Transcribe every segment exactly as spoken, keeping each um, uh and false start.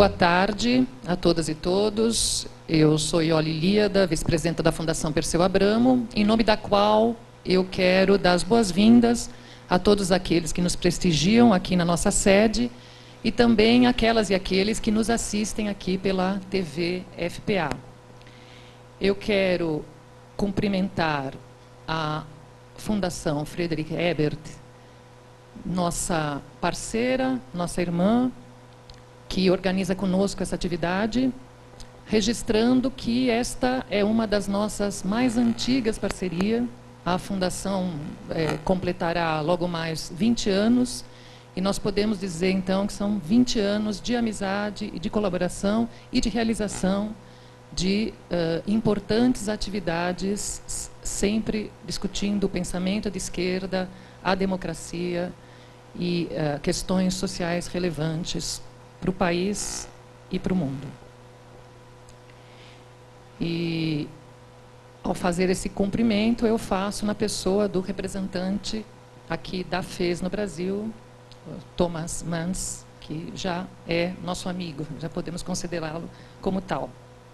Boa tarde a todas e todos. Eu sou Iole Líada, vice-presidenta da Fundação Perseu Abramo, em nome da qual eu quero dar as boas-vindas a todos aqueles que nos prestigiam aqui na nossa sede e também aquelas e aqueles que nos assistem aqui pela T V F P A. Eu quero cumprimentar a Fundação Friedrich Ebert, nossa parceira, nossa irmã, que organiza conosco essa atividade, registrando que esta é uma das nossas mais antigas parcerias. A Fundação é, completará logo mais vinte anos, e nós podemos dizer, então, que são vinte anos de amizade e de colaboração e de realização de uh, importantes atividades, sempre discutindo o pensamento de esquerda, a democracia e uh, questões sociais relevantes para o país e para o mundo. E, ao fazer esse cumprimento, eu faço na pessoa do representante aqui da F E S no Brasil, Thomas Mans, que já é nosso amigo, já podemos considerá-lo como tal.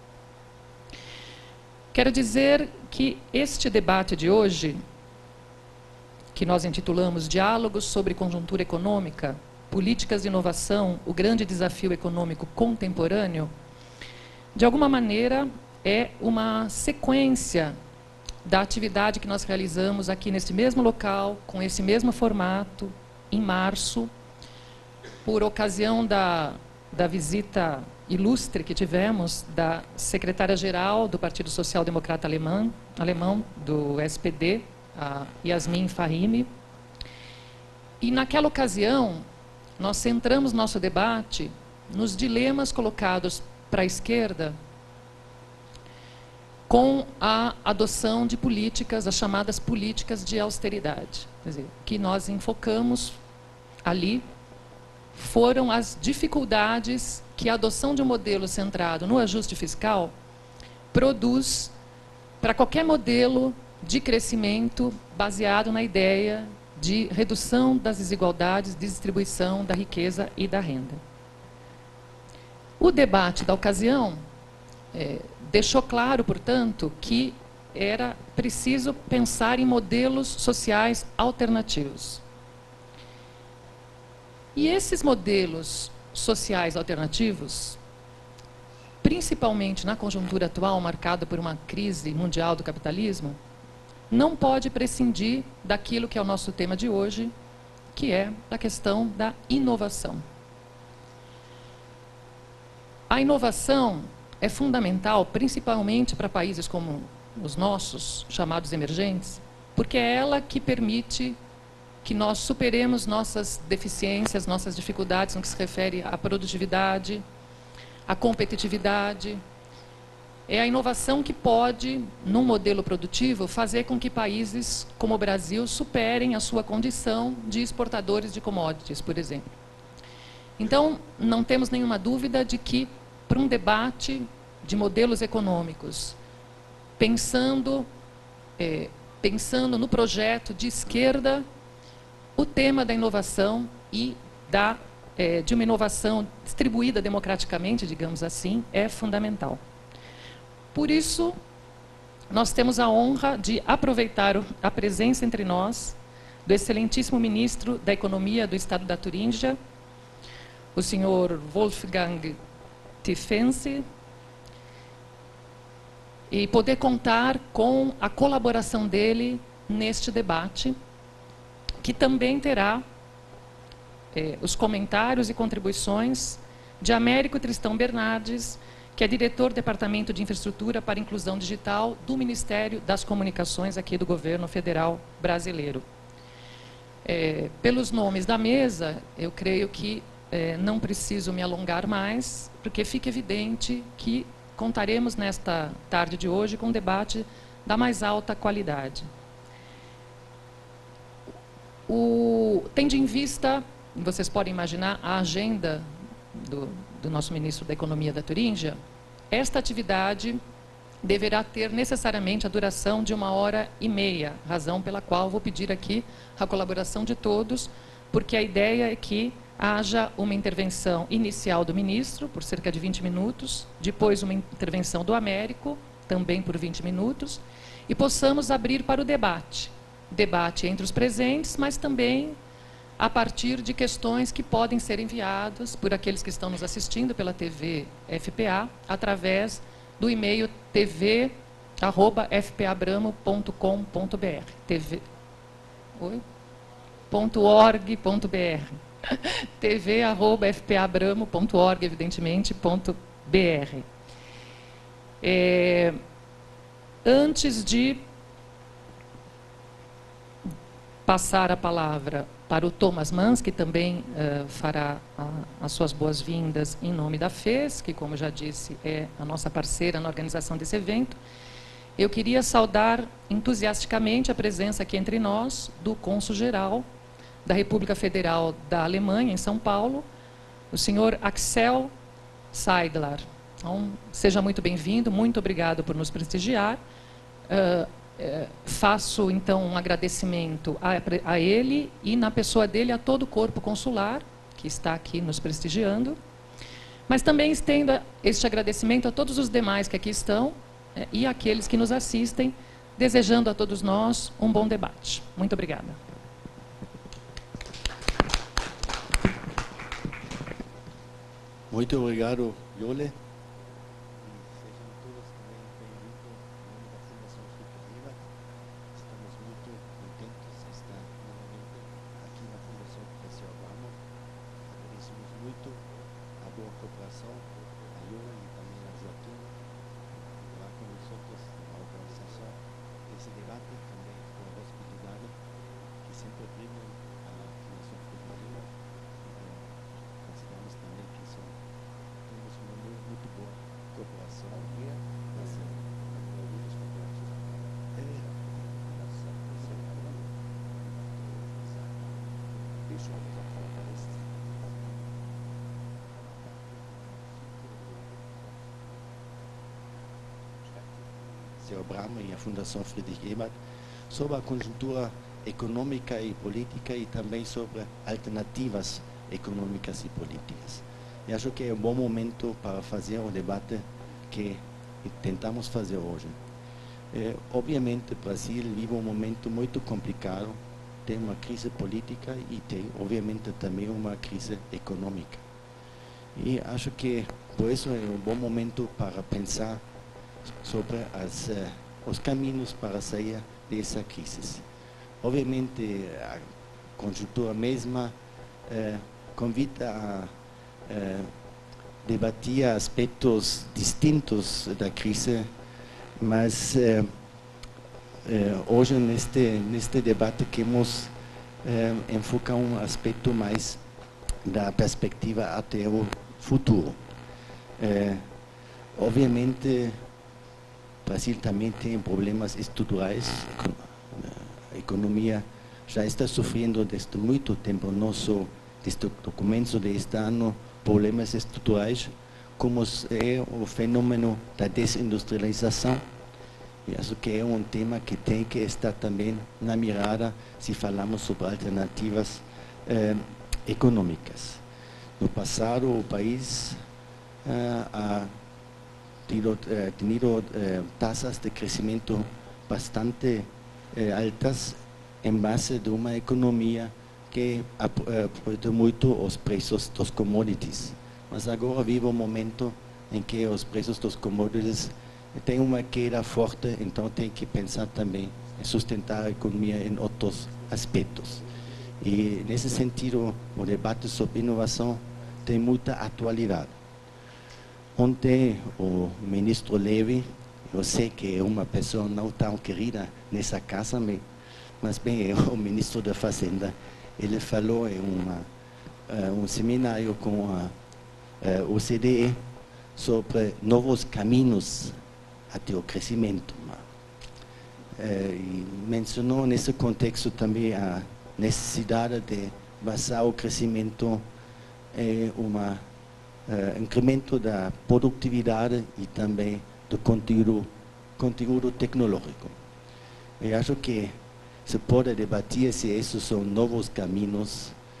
Quero dizer que este debate de hoje, que nós intitulamos Diálogos sobre Conjuntura Econômica, Políticas de Inovação, o Grande Desafio Econômico Contemporâneo, de alguma maneira é uma sequência da atividade que nós realizamos aqui nesse mesmo local, com esse mesmo formato, em março, por ocasião da, da visita ilustre que tivemos da secretária-geral do Partido Social Democrata Alemão, alemão do S P D, a Yasmin Fahimi. E naquela ocasião, nós centramos nosso debate nos dilemas colocados para a esquerda com a adoção de políticas, as chamadas políticas de austeridade. Quer dizer, que nós enfocamos ali foram as dificuldades que a adoção de um modelo centrado no ajuste fiscal produz para qualquer modelo de crescimento baseado na ideia de redução das desigualdades, distribuição da riqueza e da renda. O debate da ocasião é, deixou claro, portanto, que era preciso pensar em modelos sociais alternativos. E esses modelos sociais alternativos, principalmente na conjuntura atual, marcada por uma crise mundial do capitalismo, não pode prescindir daquilo que é o nosso tema de hoje, que é a questão da inovação. A inovação é fundamental, principalmente para países como os nossos, chamados emergentes, porque é ela que permite que nós superemos nossas deficiências, nossas dificuldades no que se refere à produtividade, à competitividade. É a inovação que pode, num modelo produtivo, fazer com que países como o Brasil superem a sua condição de exportadores de commodities, por exemplo. Então, não temos nenhuma dúvida de que, para um debate de modelos econômicos, pensando, é, pensando no projeto de esquerda, o tema da inovação e da, é, de uma inovação distribuída democraticamente, digamos assim, é fundamental. Por isso, nós temos a honra de aproveitar a presença entre nós do excelentíssimo ministro da Economia do Estado da Turíngia, o senhor Wolfgang Tiefensee, e poder contar com a colaboração dele neste debate, que também terá eh, os comentários e contribuições de Américo Tristão Bernardes, que é diretor do Departamento de Infraestrutura para a Inclusão Digital do Ministério das Comunicações aqui do Governo Federal Brasileiro. É, pelos nomes da mesa, eu creio que é, não preciso me alongar mais, porque fica evidente que contaremos nesta tarde de hoje com um debate da mais alta qualidade. O, tendo em vista, vocês podem imaginar, a agenda do, do nosso ministro da Economia da Turíngia, esta atividade deverá ter necessariamente a duração de uma hora e meia, razão pela qual vou pedir aqui a colaboração de todos, porque a ideia é que haja uma intervenção inicial do ministro, por cerca de vinte minutos, depois uma intervenção do Américo, também por vinte minutos, e possamos abrir para o debate. Debate entre os presentes, mas também a partir de questões que podem ser enviadas por aqueles que estão nos assistindo pela T V F P A, através do e-mail t v arroba f p a bramo ponto com ponto b r. T V... Oi? .org.br. t v arroba f p a bramo ponto org, evidentemente, ponto .br. É, antes de passar a palavra para o Thomas Mans, que também uh, fará a, as suas boas-vindas em nome da F E S, que, como já disse, é a nossa parceira na organização desse evento, eu queria saudar entusiasticamente a presença aqui entre nós do cônsul-geral da República Federal da Alemanha, em São Paulo, o senhor Axel Seidler. Então, seja muito bem-vindo, muito obrigado por nos prestigiar. Uh, uh, faço, então, um agradecimento a, a ele e, na pessoa dele, a todo o corpo consular, que está aqui nos prestigiando. Mas também estendo este agradecimento a todos os demais que aqui estão, uh, e aqueles que nos assistem, desejando a todos nós um bom debate. Muito obrigada. Muito obrigado, Iole. E sejam todos também bem-vindos em nome da Fundação Friedrich Ebert. Estamos muito contentes de estar novamente aqui na Fundação Professor Abramo. Agradecemos muito a boa cooperação, a Iole e também a Joaquim, lá com nós na organização desse debate, também com a hospitalidade que sempre brilha a Fundação Friedrich Ebert. Consideramos também que são temos uma muito boa cooperação aqui, mas algumas cooperações senhor Abramo e a Fundação Friedrich Ebert sobre a conjuntura econômica e política e também sobre alternativas econômicas e políticas. Eu acho que é um bom momento para fazer o debate que tentamos fazer hoje. É, obviamente, o Brasil vive um momento muito complicado, tem uma crise política e tem, obviamente, também uma crise econômica. E acho que, por isso, é um bom momento para pensar sobre as, uh, os caminhos para sair dessa crise. Obviamente, a conjuntura mesma uh, convida a uh, debater aspectos distintos da crise, mas uh, uh, hoje neste, neste debate queremos uh, enfocar um aspecto mais da perspectiva até o futuro. Uh, obviamente, o Brasil também tem problemas estruturais, a economia já está sofrendo desde muito tempo, não só desde o começo deste ano, problemas estruturais, como é o fenômeno da desindustrialização. E acho que é um tema que tem que estar também na mirada se falamos sobre alternativas eh, econômicas. No passado, o país eh, ha tido, eh, tenido eh, taxas de crescimento bastante eh, altas em base de uma economia que apoia muito os preços dos commodities. Mas agora vive um momento em que os preços dos commodities têm uma queda forte, então tem que pensar também em sustentar a economia em outros aspectos. E nesse sentido, o debate sobre inovação tem muita atualidade. Ontem, o ministro Levy, eu sei que é uma pessoa não tão querida nessa casa, mas bem, é o ministro da Fazenda. Ele falou em uma, uh, um seminário com a uh, O C D E sobre novos caminhos até o crescimento. Uh, e mencionou nesse contexto também a necessidade de basar o crescimento em um uh, incremento da produtividade e também do conteúdo, conteúdo tecnológico. Eu acho que se pode debater se esses são novos caminhos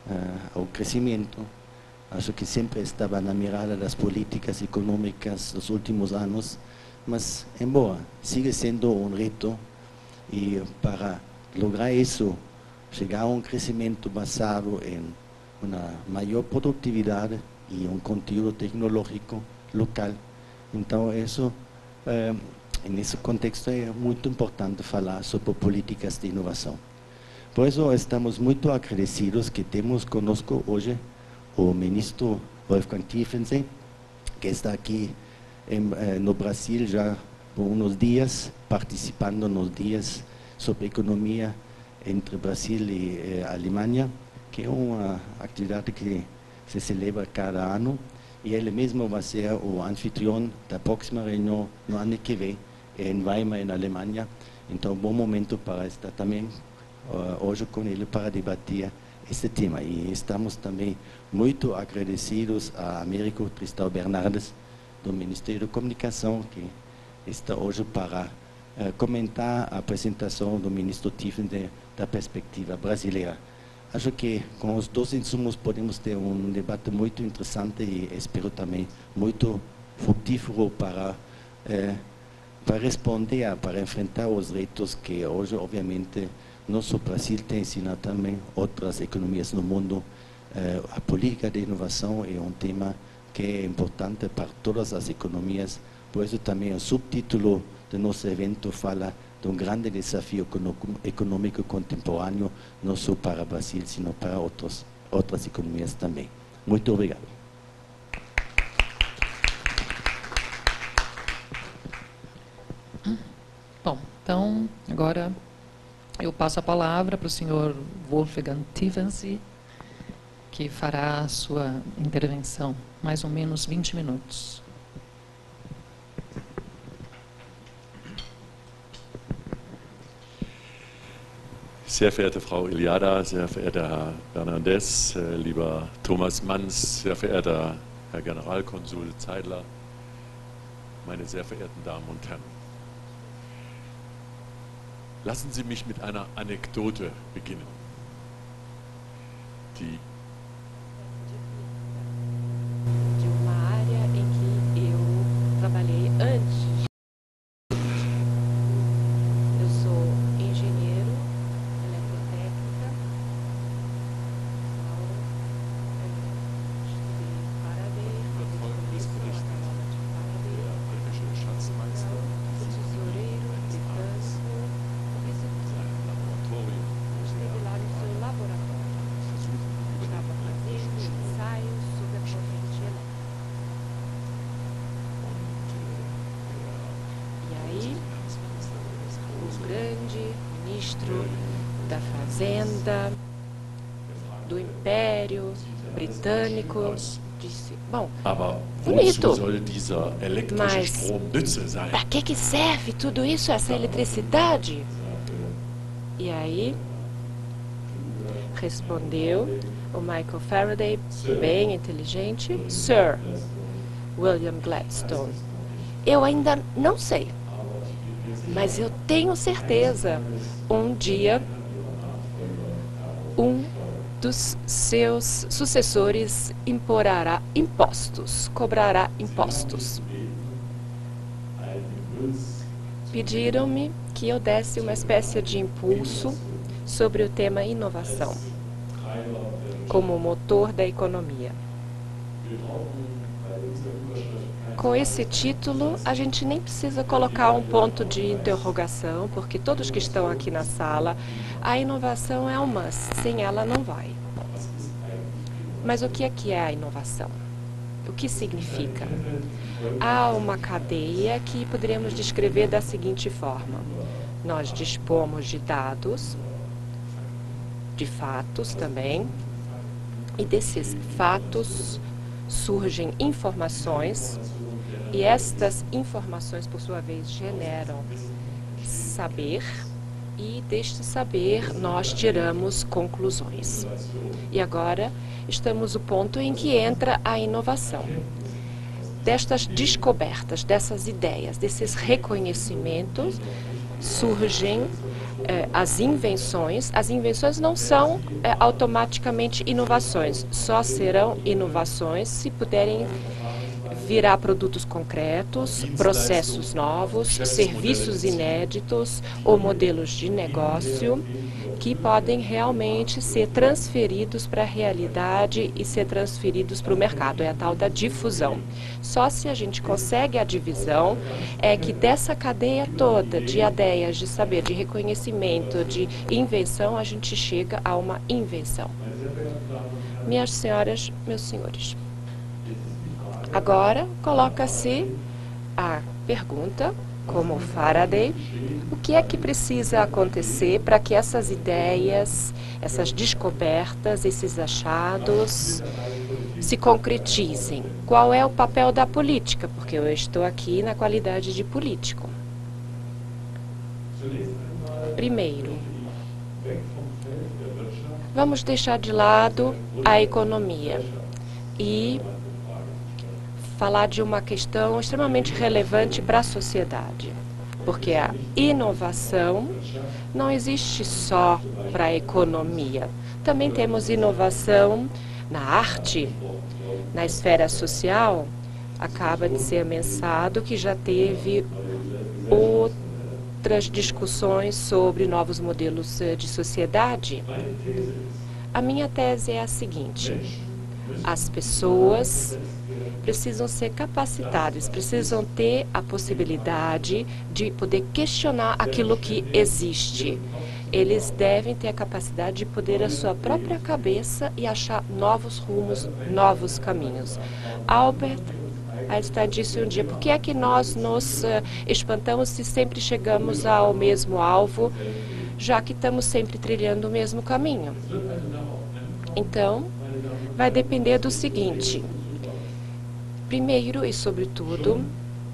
uh, ao crescimento. Acho que sempre estava na mirada das políticas econômicas dos últimos anos, mas, embora, sigue sendo um reto, e para lograr isso, chegar a um crescimento basado em uma maior produtividade e um conteúdo tecnológico local. Então, isso, eh, nesse contexto, é muito importante falar sobre políticas de inovação. Por isso, estamos muito agradecidos que temos conosco hoje o ministro Wolfgang Tiefensee, que está aqui em, eh, no Brasil já por uns dias, participando nos dias sobre economia entre Brasil e eh, Alemanha, que é uma atividade que se celebra cada ano, e ele mesmo vai ser o anfitrião da próxima reunião no ano que vem, em Weimar, na Alemanha. Então, bom momento para estar também uh, hoje com ele para debater este tema. E estamos também muito agradecidos a Américo Tristão Bernardes, do Ministério da Comunicação, que está hoje para uh, comentar a apresentação do ministro Tiefensee da perspectiva brasileira. Acho que com os dois insumos podemos ter um debate muito interessante e espero também muito frutífero para, uh, para responder, para enfrentar os retos que hoje, obviamente, nosso Brasil tem, sino também outras economias no mundo. Uh, a política de inovação é um tema que é importante para todas as economias, por isso também o subtítulo do nosso evento fala de um grande desafio econômico contemporâneo, não só para o Brasil, sino para outros, outras economias também. Muito obrigado. Bom, então, agora eu passo a palavra para o senhor Wolfgang Tiefensee, que fará a sua intervenção, mais ou menos vinte minutos. Sehr verehrte Frau Iliada, sehr verehrter Herr Bernardes, äh, lieber Thomas Manns, sehr verehrter Herr Generalkonsul Zeidler, meine sehr verehrten Damen und Herren. Lassen Sie mich mit einer Anekdote beginnen. Die de uma área em que eu trabalhei antes. Eu sou engenheiro eletrotécnica, estudei Faraday, descobri a aula de Faraday, o tesoureiro britânico, esteve lá no seu laboratório. Estava fazendo ensaios sobre a corrente elétrica. E aí, o grande ministro da Fazenda, do Império Britânico, disse, bom, Aber bonito, wozu soll dieser elektrische mas Strom Nütze sein? para que que serve tudo isso, essa eletricidade? E aí, respondeu o Michael Faraday, bem inteligente, Sir William Gladstone. Eu ainda não sei, mas eu tenho certeza, um dia, um dos seus sucessores imporá impostos, cobrará impostos. Pediram-me que eu desse uma espécie de impulso sobre o tema inovação, como motor da economia. Com esse título, a gente nem precisa colocar um ponto de interrogação, porque todos que estão aqui na sala, a inovação é um must, sem ela não vai. Mas o que é que é a inovação? O que significa? Há uma cadeia que poderíamos descrever da seguinte forma. Nós dispomos de dados, de fatos também, e desses fatos surgem informações, e estas informações, por sua vez, generam saber, e deste saber nós tiramos conclusões. E agora estamos no ponto em que entra a inovação. Destas descobertas, dessas ideias, desses reconhecimentos, surgem eh, as invenções. As invenções não são eh, automaticamente inovações, só serão inovações se puderem virar produtos concretos, processos novos, serviços inéditos ou modelos de negócio que podem realmente ser transferidos para a realidade e ser transferidos para o mercado. É a tal da difusão. Só se a gente consegue a divisão é que dessa cadeia toda de ideias, de saber, de reconhecimento, de invenção, a gente chega a uma invenção. Minhas senhoras, meus senhores. Agora, coloca-se a pergunta, como Faraday, o que é que precisa acontecer para que essas ideias, essas descobertas, esses achados se concretizem? Qual é o papel da política? Porque eu estou aqui na qualidade de político. Primeiro, vamos deixar de lado a economia e falar de uma questão extremamente relevante para a sociedade, porque a inovação não existe só para a economia. Também temos inovação na arte, na esfera social. Acaba de ser mencionado que já teve outras discussões sobre novos modelos de sociedade. A minha tese é a seguinte: as pessoas precisam ser capacitadas, precisam ter a possibilidade de poder questionar aquilo que existe. Eles devem ter a capacidade de poder a sua própria cabeça e achar novos rumos, novos caminhos. Albert Einstein disse um dia: por que é que nós nos uh, espantamos se sempre chegamos ao mesmo alvo, já que estamos sempre trilhando o mesmo caminho? Então, vai depender do seguinte. Primeiro e sobretudo,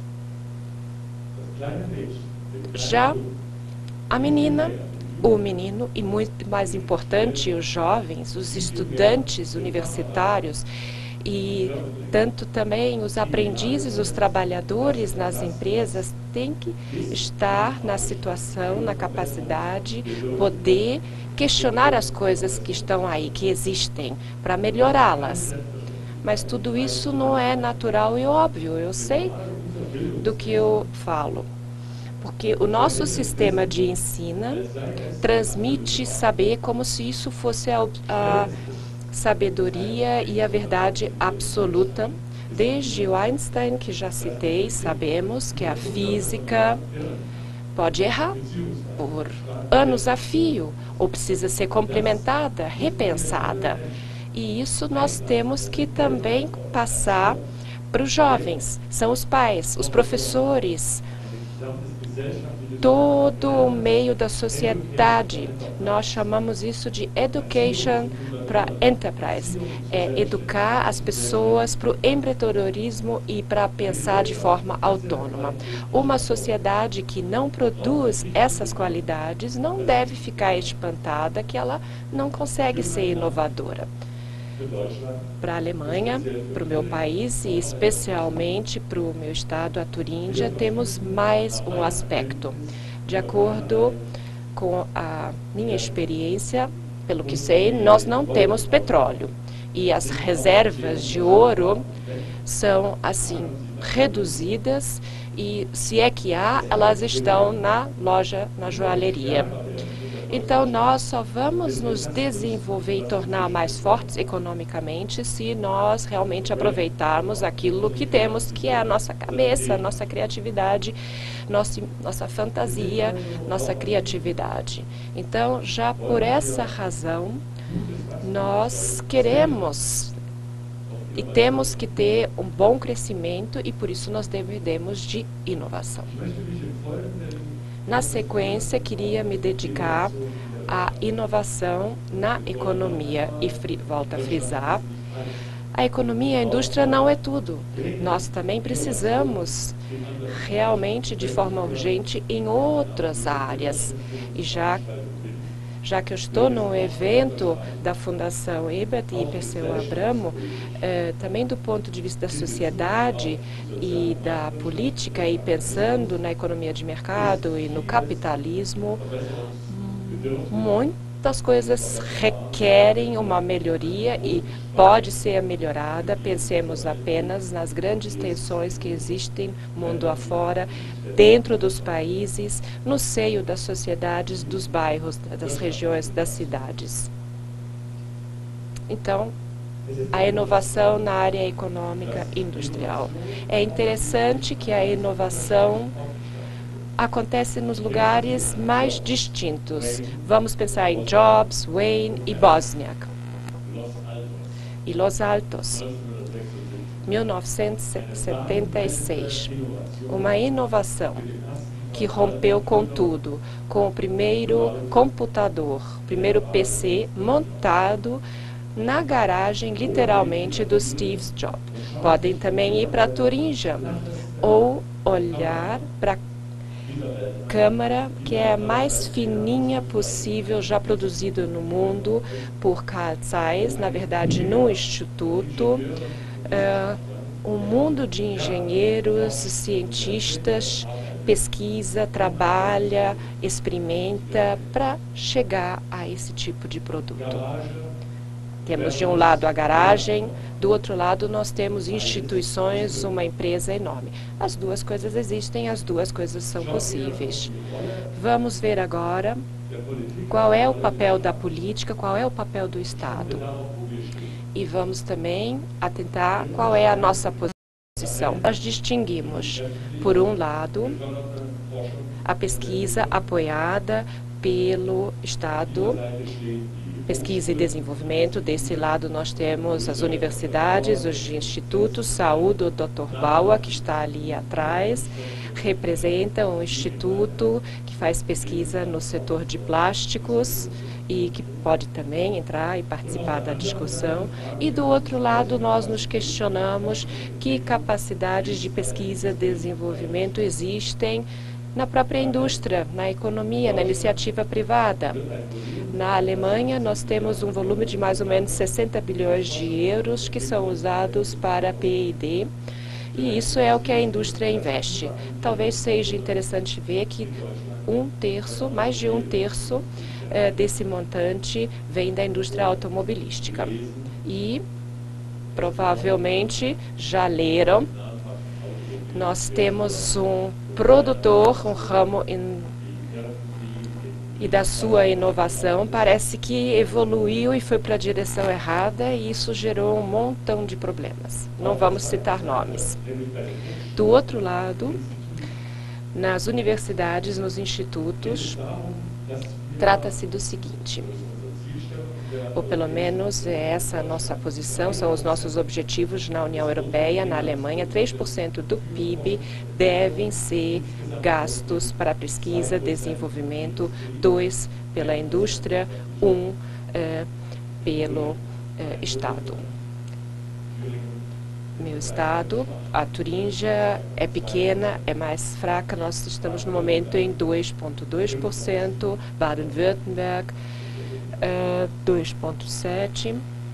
já a menina, o menino e muito mais importante, os jovens, os estudantes universitários e tanto também os aprendizes, os trabalhadores nas empresas têm que estar na situação, na capacidade, poder questionar as coisas que estão aí, que existem, para melhorá-las. Mas tudo isso não é natural e óbvio, eu sei do que eu falo. Porque o nosso sistema de ensino transmite saber como se isso fosse a, a sabedoria e a verdade absoluta. Desde o Einstein, que já citei, sabemos que a física pode errar por anos a fio, ou precisa ser complementada, repensada. E isso nós temos que também passar para os jovens. São os pais, os professores, todo o meio da sociedade. Nós chamamos isso de education para enterprise. É educar as pessoas para o empreendedorismo e para pensar de forma autônoma. Uma sociedade que não produz essas qualidades não deve ficar espantada que ela não consegue ser inovadora. Para a Alemanha, para o meu país e especialmente para o meu estado, a Turíndia, temos mais um aspecto. De acordo com a minha experiência, pelo que sei, nós não temos petróleo e as reservas de ouro são assim reduzidas e se é que há, elas estão na loja, na joalheria. Então, nós só vamos nos desenvolver e tornar mais fortes economicamente se nós realmente aproveitarmos aquilo que temos, que é a nossa cabeça, a nossa criatividade, nossa, nossa fantasia, nossa criatividade. Então, já por essa razão, nós queremos e temos que ter um bom crescimento e por isso nós dependemos de inovação. Na sequência, queria me dedicar à inovação na economia e volto a frisar, a economia e a indústria não é tudo. Nós também precisamos realmente de forma urgente em outras áreas. E já, já que eu estou no evento da Fundação Ebert e Perseu Abramo, eh, também do ponto de vista da sociedade e da política e pensando na economia de mercado e no capitalismo, Muitas coisas requerem uma melhoria e pode ser melhorada. Pensemos apenas nas grandes tensões que existem mundo afora, dentro dos países, no seio das sociedades, dos bairros, das regiões, das cidades. Então, a inovação na área econômica e industrial. É interessante que a inovação acontece nos lugares mais distintos. Vamos pensar em Jobs, Wayne e Bosniak. E Los Altos, mil novecentos e setenta e seis. Uma inovação que rompeu com tudo, com o primeiro computador, o primeiro P C montado na garagem, literalmente, do Steve Jobs. Podem também ir para Turinja ou olhar para a câmara, que é a mais fininha possível, já produzida no mundo por Carl Zeiss, na verdade, no Instituto. Uh, um mundo de engenheiros, cientistas, pesquisa, trabalha, experimenta para chegar a esse tipo de produto. Temos de um lado a garagem, do outro lado nós temos instituições, uma empresa enorme. As duas coisas existem, as duas coisas são possíveis. Vamos ver agora qual é o papel da política, qual é o papel do Estado. E vamos também atentar qual é a nossa posição. Nós distinguimos, por um lado, a pesquisa apoiada pelo Estado, pesquisa e desenvolvimento. Desse lado nós temos as universidades, os institutos, saúde, o doutor Baua, que está ali atrás, representa um instituto que faz pesquisa no setor de plásticos e que pode também entrar e participar da discussão. E do outro lado nós nos questionamos que capacidades de pesquisa e desenvolvimento existem na própria indústria, na economia, na iniciativa privada. Na Alemanha, nós temos um volume de mais ou menos sessenta bilhões de euros que são usados para P e D, e isso é o que a indústria investe. Talvez seja interessante ver que um terço, mais de um terço eh, desse montante vem da indústria automobilística. E, provavelmente, já leram, nós temos um produtor, um ramo in, e da sua inovação parece que evoluiu e foi para a direção errada, e isso gerou um montão de problemas. Não vamos citar nomes. Do outro lado, nas universidades, nos institutos, trata-se do seguinte, ou pelo menos é essa a nossa posição, são os nossos objetivos na União Europeia, na Alemanha. Três por cento do P I B devem ser gastos para pesquisa, desenvolvimento, dois pela indústria, um eh, pelo eh, Estado. Meu estado, a Turinja, é pequena, é mais fraca, nós estamos no momento em dois vírgula dois por cento, Baden-Württemberg, Uh, dois vírgula sete.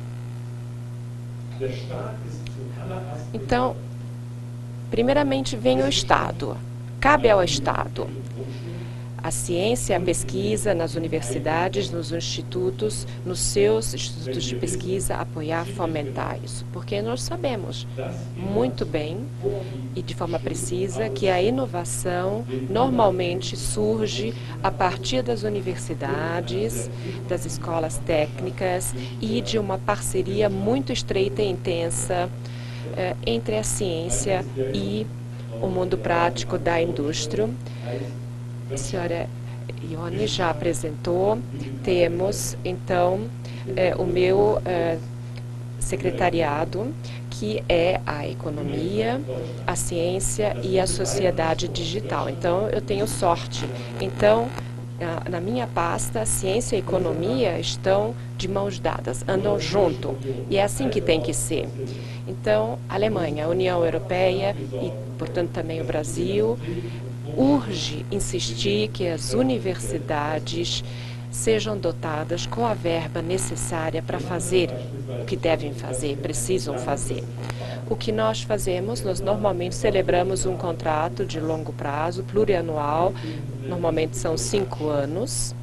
Então, primeiramente vem o Estado. Cabe ao Estado a ciência, a pesquisa nas universidades, nos institutos, nos seus institutos de pesquisa, apoiar, fomentar isso. Porque nós sabemos muito bem e de forma precisa que a inovação normalmente surge a partir das universidades, das escolas técnicas e de uma parceria muito estreita e intensa eh, entre a ciência e o mundo prático da indústria. A senhora Ione já apresentou. Temos, então, eh, o meu eh, secretariado, que é a economia, a ciência e a sociedade digital. Então, eu tenho sorte. Então, na, na minha pasta, ciência e economia estão de mãos dadas, andam junto. E é assim que tem que ser. Então, a Alemanha, a União Europeia e, portanto, também o Brasil, urge insistir que as universidades sejam dotadas com a verba necessária para fazer o que devem fazer, precisam fazer. O que nós fazemos, nós normalmente celebramos um contrato de longo prazo, plurianual, normalmente são cinco anos,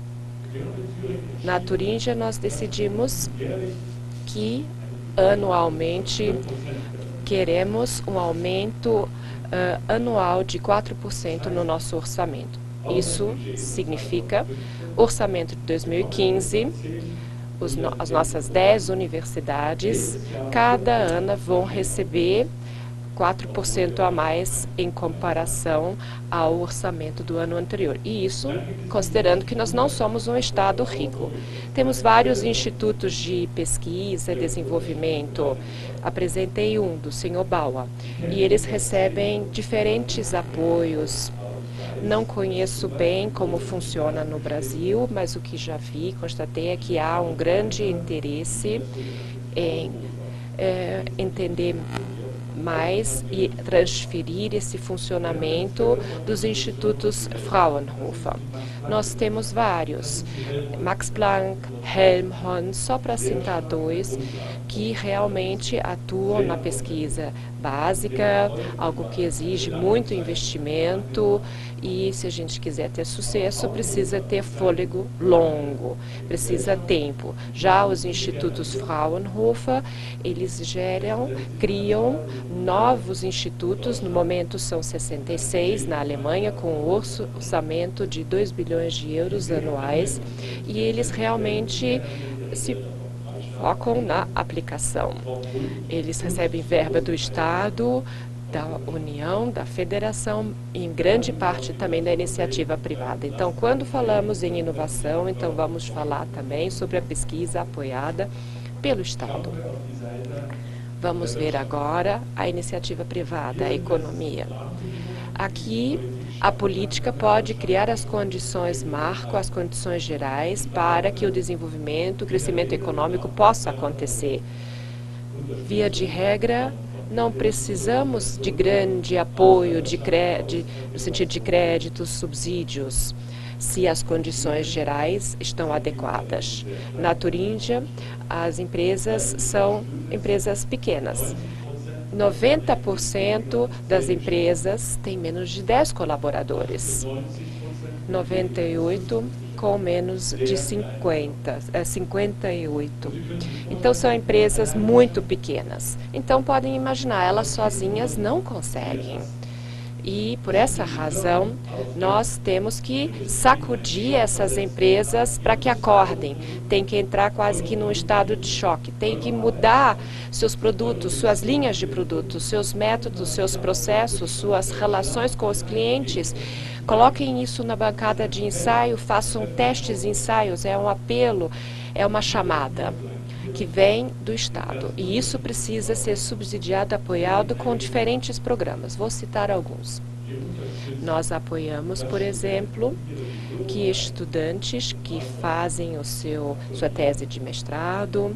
Na Turíngia, nós decidimos que anualmente queremos um aumento uh, anual de quatro por cento no nosso orçamento. Isso significa orçamento de dois mil e quinze, os no, as nossas dez universidades, cada ano vão receber quatro por cento a mais em comparação ao orçamento do ano anterior. E isso considerando que nós não somos um estado rico. Temos vários institutos de pesquisa e desenvolvimento. Apresentei um, do senhor Baua, e eles recebem diferentes apoios. Não conheço bem como funciona no Brasil, mas o que já vi, constatei, é que há um grande interesse em é, entender mais e transferir esse funcionamento dos institutos Fraunhofer. Nós temos vários, Max Planck, Helmholtz, só para citar dois, que realmente atuam na pesquisa básica, algo que exige muito investimento, e se a gente quiser ter sucesso, precisa ter fôlego longo, precisa tempo. Já os institutos Fraunhofer, eles geram, criam novos institutos, no momento são sessenta e seis na Alemanha, com um orçamento de dois bilhões de euros anuais, e eles realmente se focam na aplicação. Eles recebem verba do Estado, da União, da Federação e em grande parte também da iniciativa privada. Então, quando falamos em inovação, então vamos falar também sobre a pesquisa apoiada pelo Estado. Vamos ver agora a iniciativa privada, a economia. Aqui, a política pode criar as condições marco, as condições gerais para que o desenvolvimento, o crescimento econômico possa acontecer. Via de regra, não precisamos de grande apoio de crédito, no sentido de créditos, subsídios, se as condições gerais estão adequadas. Na Turíngia, as empresas são empresas pequenas. noventa por cento das empresas têm menos de dez colaboradores. noventa e oito por cento com menos de cinquenta, cinquenta e oito. Então, são empresas muito pequenas. Então, podem imaginar, elas sozinhas não conseguem. E, por essa razão, nós temos que sacudir essas empresas para que acordem. Tem que entrar quase que num estado de choque. Tem que mudar seus produtos, suas linhas de produtos, seus métodos, seus processos, suas relações com os clientes. Coloquem isso na bancada de ensaio, façam testes e ensaios. É um apelo, é uma chamada que vem do Estado. E isso precisa ser subsidiado, apoiado com diferentes programas. Vou citar alguns. Nós apoiamos, por exemplo, que estudantes que fazem o seu, sua tese de mestrado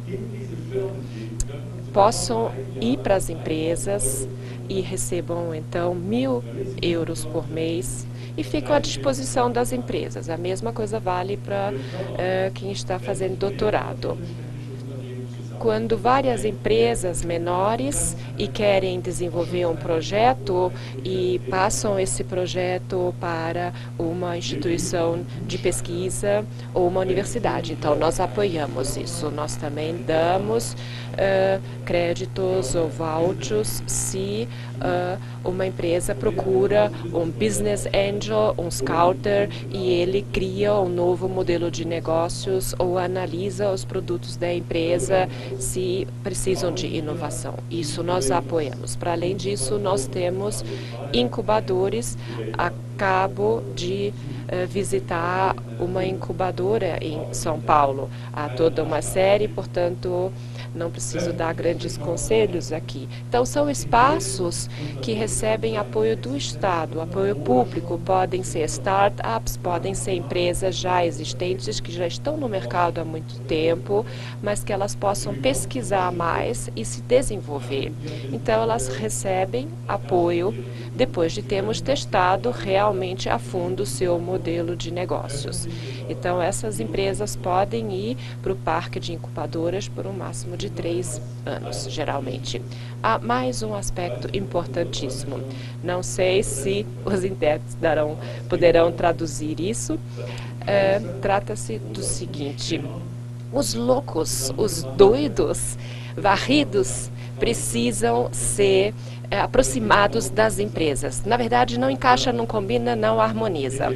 possam ir para as empresas e recebam, então, mil euros por mês e ficam à disposição das empresas. A mesma coisa vale para uh, quem está fazendo doutorado. Quando várias empresas menores e querem desenvolver um projeto e passam esse projeto para uma instituição de pesquisa ou uma universidade. Então, nós apoiamos isso. Nós também damos uh, créditos ou vouchers se uh, uma empresa procura um business angel, um scouter, e ele cria um novo modelo de negócios ou analisa os produtos da empresa se precisam de inovação. Isso nós apoiamos. Para além disso, nós temos incubadores. Acabo de uh, visitar uma incubadora em São Paulo. Há toda uma série, portanto, não preciso dar grandes conselhos aqui. Então, são espaços que recebem apoio do Estado, apoio público. Podem ser startups, podem ser empresas já existentes que já estão no mercado há muito tempo, mas que elas possam pesquisar mais e se desenvolver. Então, elas recebem apoio depois de termos testado realmente a fundo o seu modelo de negócios. Então, essas empresas podem ir para o parque de incubadoras por um máximo de três anos, geralmente. Há mais um aspecto importantíssimo. Não sei se os intérpretes darão, poderão traduzir isso. é, trata-se do seguinte: os loucos, os doidos, varridos, precisam ser é, aproximados das empresas. Na verdade, não encaixa, não combina, não harmoniza.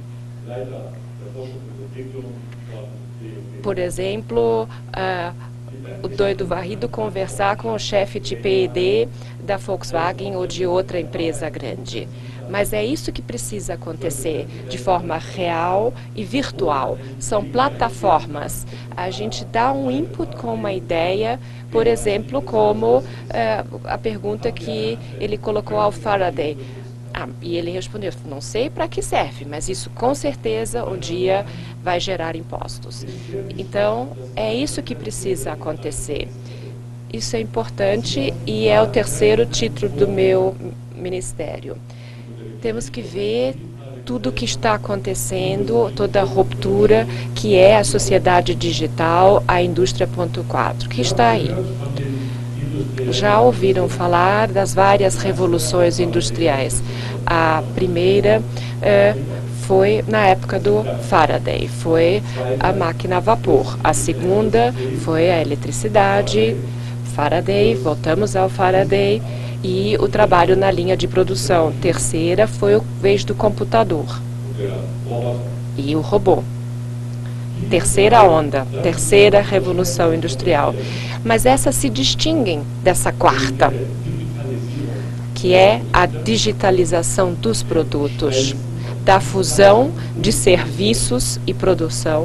Por exemplo, uh, o doido varrido conversar com o chefe de P e D da Volkswagen ou de outra empresa grande. Mas é isso que precisa acontecer de forma real e virtual. São plataformas. A gente dá um input com uma ideia, por exemplo, como uh, a pergunta que ele colocou ao Faraday. Ah, e ele respondeu, não sei para que serve, mas isso com certeza um dia vai gerar impostos. Então, é isso que precisa acontecer. Isso é importante e é o terceiro título do meu ministério. Temos que ver tudo o que está acontecendo, toda a ruptura que é a sociedade digital, a indústria ponto quatro, que está aí. Já ouviram falar das várias revoluções industriais. A primeira eh, foi na época do Faraday, foi a máquina a vapor. A segunda foi a eletricidade, Faraday, voltamos ao Faraday, e o trabalho na linha de produção. Terceira foi a vez do computador e o robô. Terceira onda, terceira revolução industrial. Mas essas se distinguem dessa quarta, que é a digitalização dos produtos, da fusão de serviços e produção,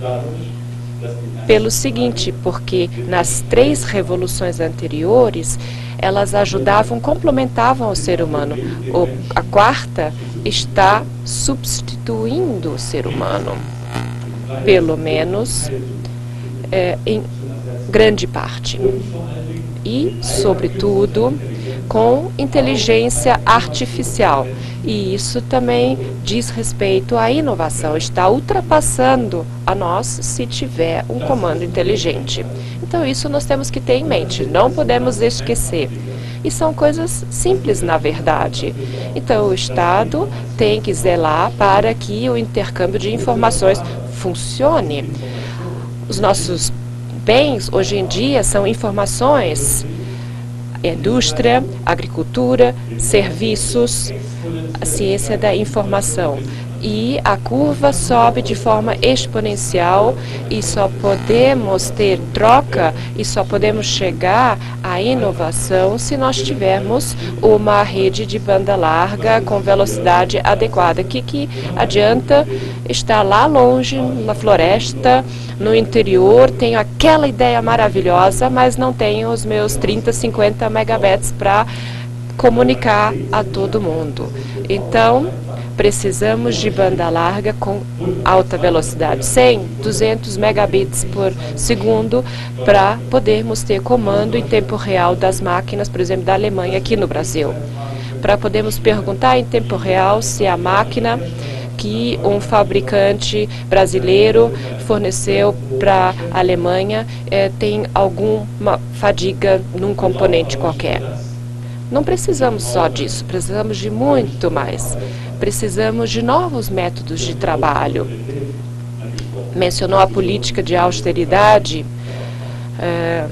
pelo seguinte, porque nas três revoluções anteriores, elas ajudavam, complementavam o ser humano. O, a quarta está substituindo o ser humano, pelo menos é, em grande parte. E, sobretudo, com inteligência artificial. E isso também diz respeito à inovação. Está ultrapassando a nós se tiver um comando inteligente. Então, isso nós temos que ter em mente. Não podemos esquecer. E são coisas simples, na verdade. Então, o Estado tem que zelar para que o intercâmbio de informações funcione. Os nossos bens, hoje em dia, são informações, indústria, agricultura, serviços, a ciência da informação. E a curva sobe de forma exponencial e só podemos ter troca e só podemos chegar à inovação se nós tivermos uma rede de banda larga com velocidade adequada. Que que adianta estar lá longe, na floresta, no interior, tenho aquela ideia maravilhosa, mas não tenho os meus trinta, cinquenta megabits para comunicar a todo mundo. Então, precisamos de banda larga com alta velocidade, cem, duzentos megabits por segundo, para podermos ter comando em tempo real das máquinas, por exemplo, da Alemanha aqui no Brasil. Para podermos perguntar em tempo real se a máquina que um fabricante brasileiro forneceu para a Alemanha eh, tem alguma fadiga num componente qualquer. Não precisamos só disso, precisamos de muito mais. Precisamos de novos métodos de trabalho. Mencionou a política de austeridade, é,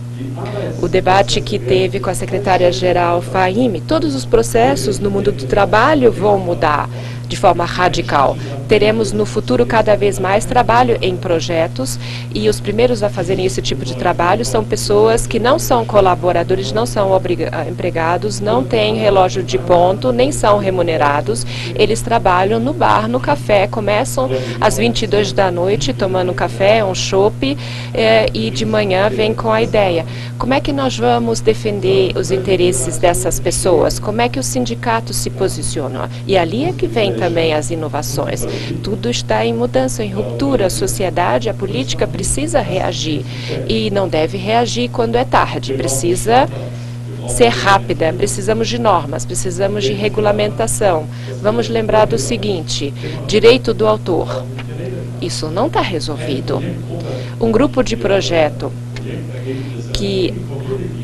o debate que teve com a secretária-geral Fahimi. Todos os processos no mundo do trabalho vão mudar de forma radical. Teremos no futuro cada vez mais trabalho em projetos e os primeiros a fazerem esse tipo de trabalho são pessoas que não são colaboradores, não são empregados, não têm relógio de ponto, nem são remunerados. Eles trabalham no bar, no café, começam às vinte e duas da noite tomando café, um chopp, eh, e de manhã vêm com a ideia. Como é que nós vamos defender os interesses dessas pessoas? Como é que os sindicatos se posicionam? E ali é que vem também as inovações. Tudo está em mudança, em ruptura. A sociedade, a política precisa reagir. E não deve reagir quando é tarde. Precisa ser rápida. Precisamos de normas, precisamos de regulamentação. Vamos lembrar do seguinte: direito do autor. Isso não está resolvido. Um grupo de projeto que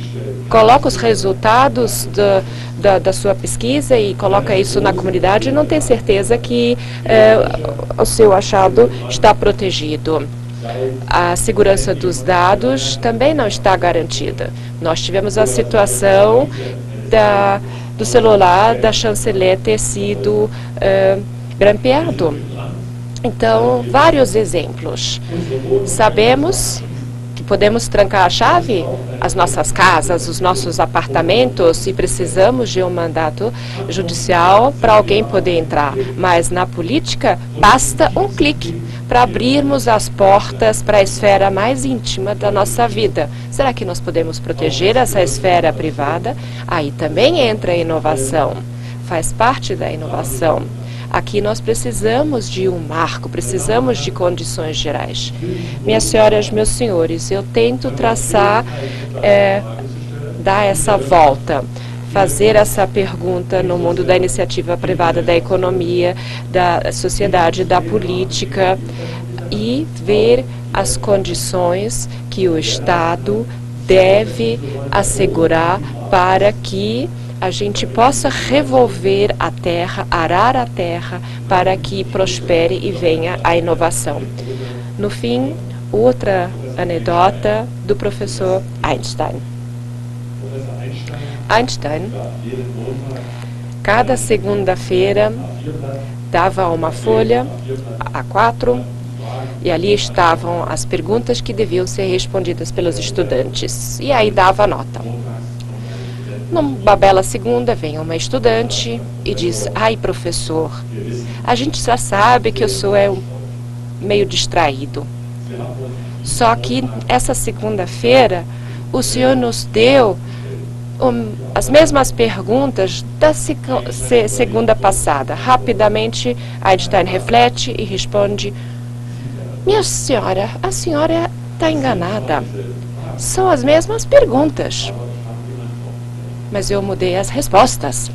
coloca os resultados do, da, da sua pesquisa e coloca isso na comunidade, não tem certeza que eh, o seu achado está protegido. A segurança dos dados também não está garantida. Nós tivemos a situação da, do celular da chanceler ter sido eh, grampeado. Então, vários exemplos. Sabemos que podemos trancar a chave, as nossas casas, os nossos apartamentos, e precisamos de um mandato judicial para alguém poder entrar. Mas na política, basta um clique para abrirmos as portas para a esfera mais íntima da nossa vida. Será que nós podemos proteger essa esfera privada? Aí também entra a inovação, faz parte da inovação. Aqui nós precisamos de um marco, precisamos de condições gerais. Minhas senhoras, meus senhores, eu tento traçar, é, dar essa volta, fazer essa pergunta no mundo da iniciativa privada, da economia, da sociedade, da política, e ver as condições que o Estado deve assegurar para que a gente possa revolver a terra, arar a terra, para que prospere e venha a inovação. No fim, outra anedota do professor Einstein. Einstein, cada segunda-feira, dava uma folha A quatro, e ali estavam as perguntas que deviam ser respondidas pelos estudantes. E aí dava a nota. Numa bela segunda, vem uma estudante e diz: ai, professor, a gente já sabe que eu sou é, meio distraído. Só que essa segunda-feira, o senhor nos deu um, as mesmas perguntas da se, se, segunda passada. Rapidamente, Einstein reflete e responde: minha senhora, a senhora está enganada. São as mesmas perguntas, mas eu mudei as respostas.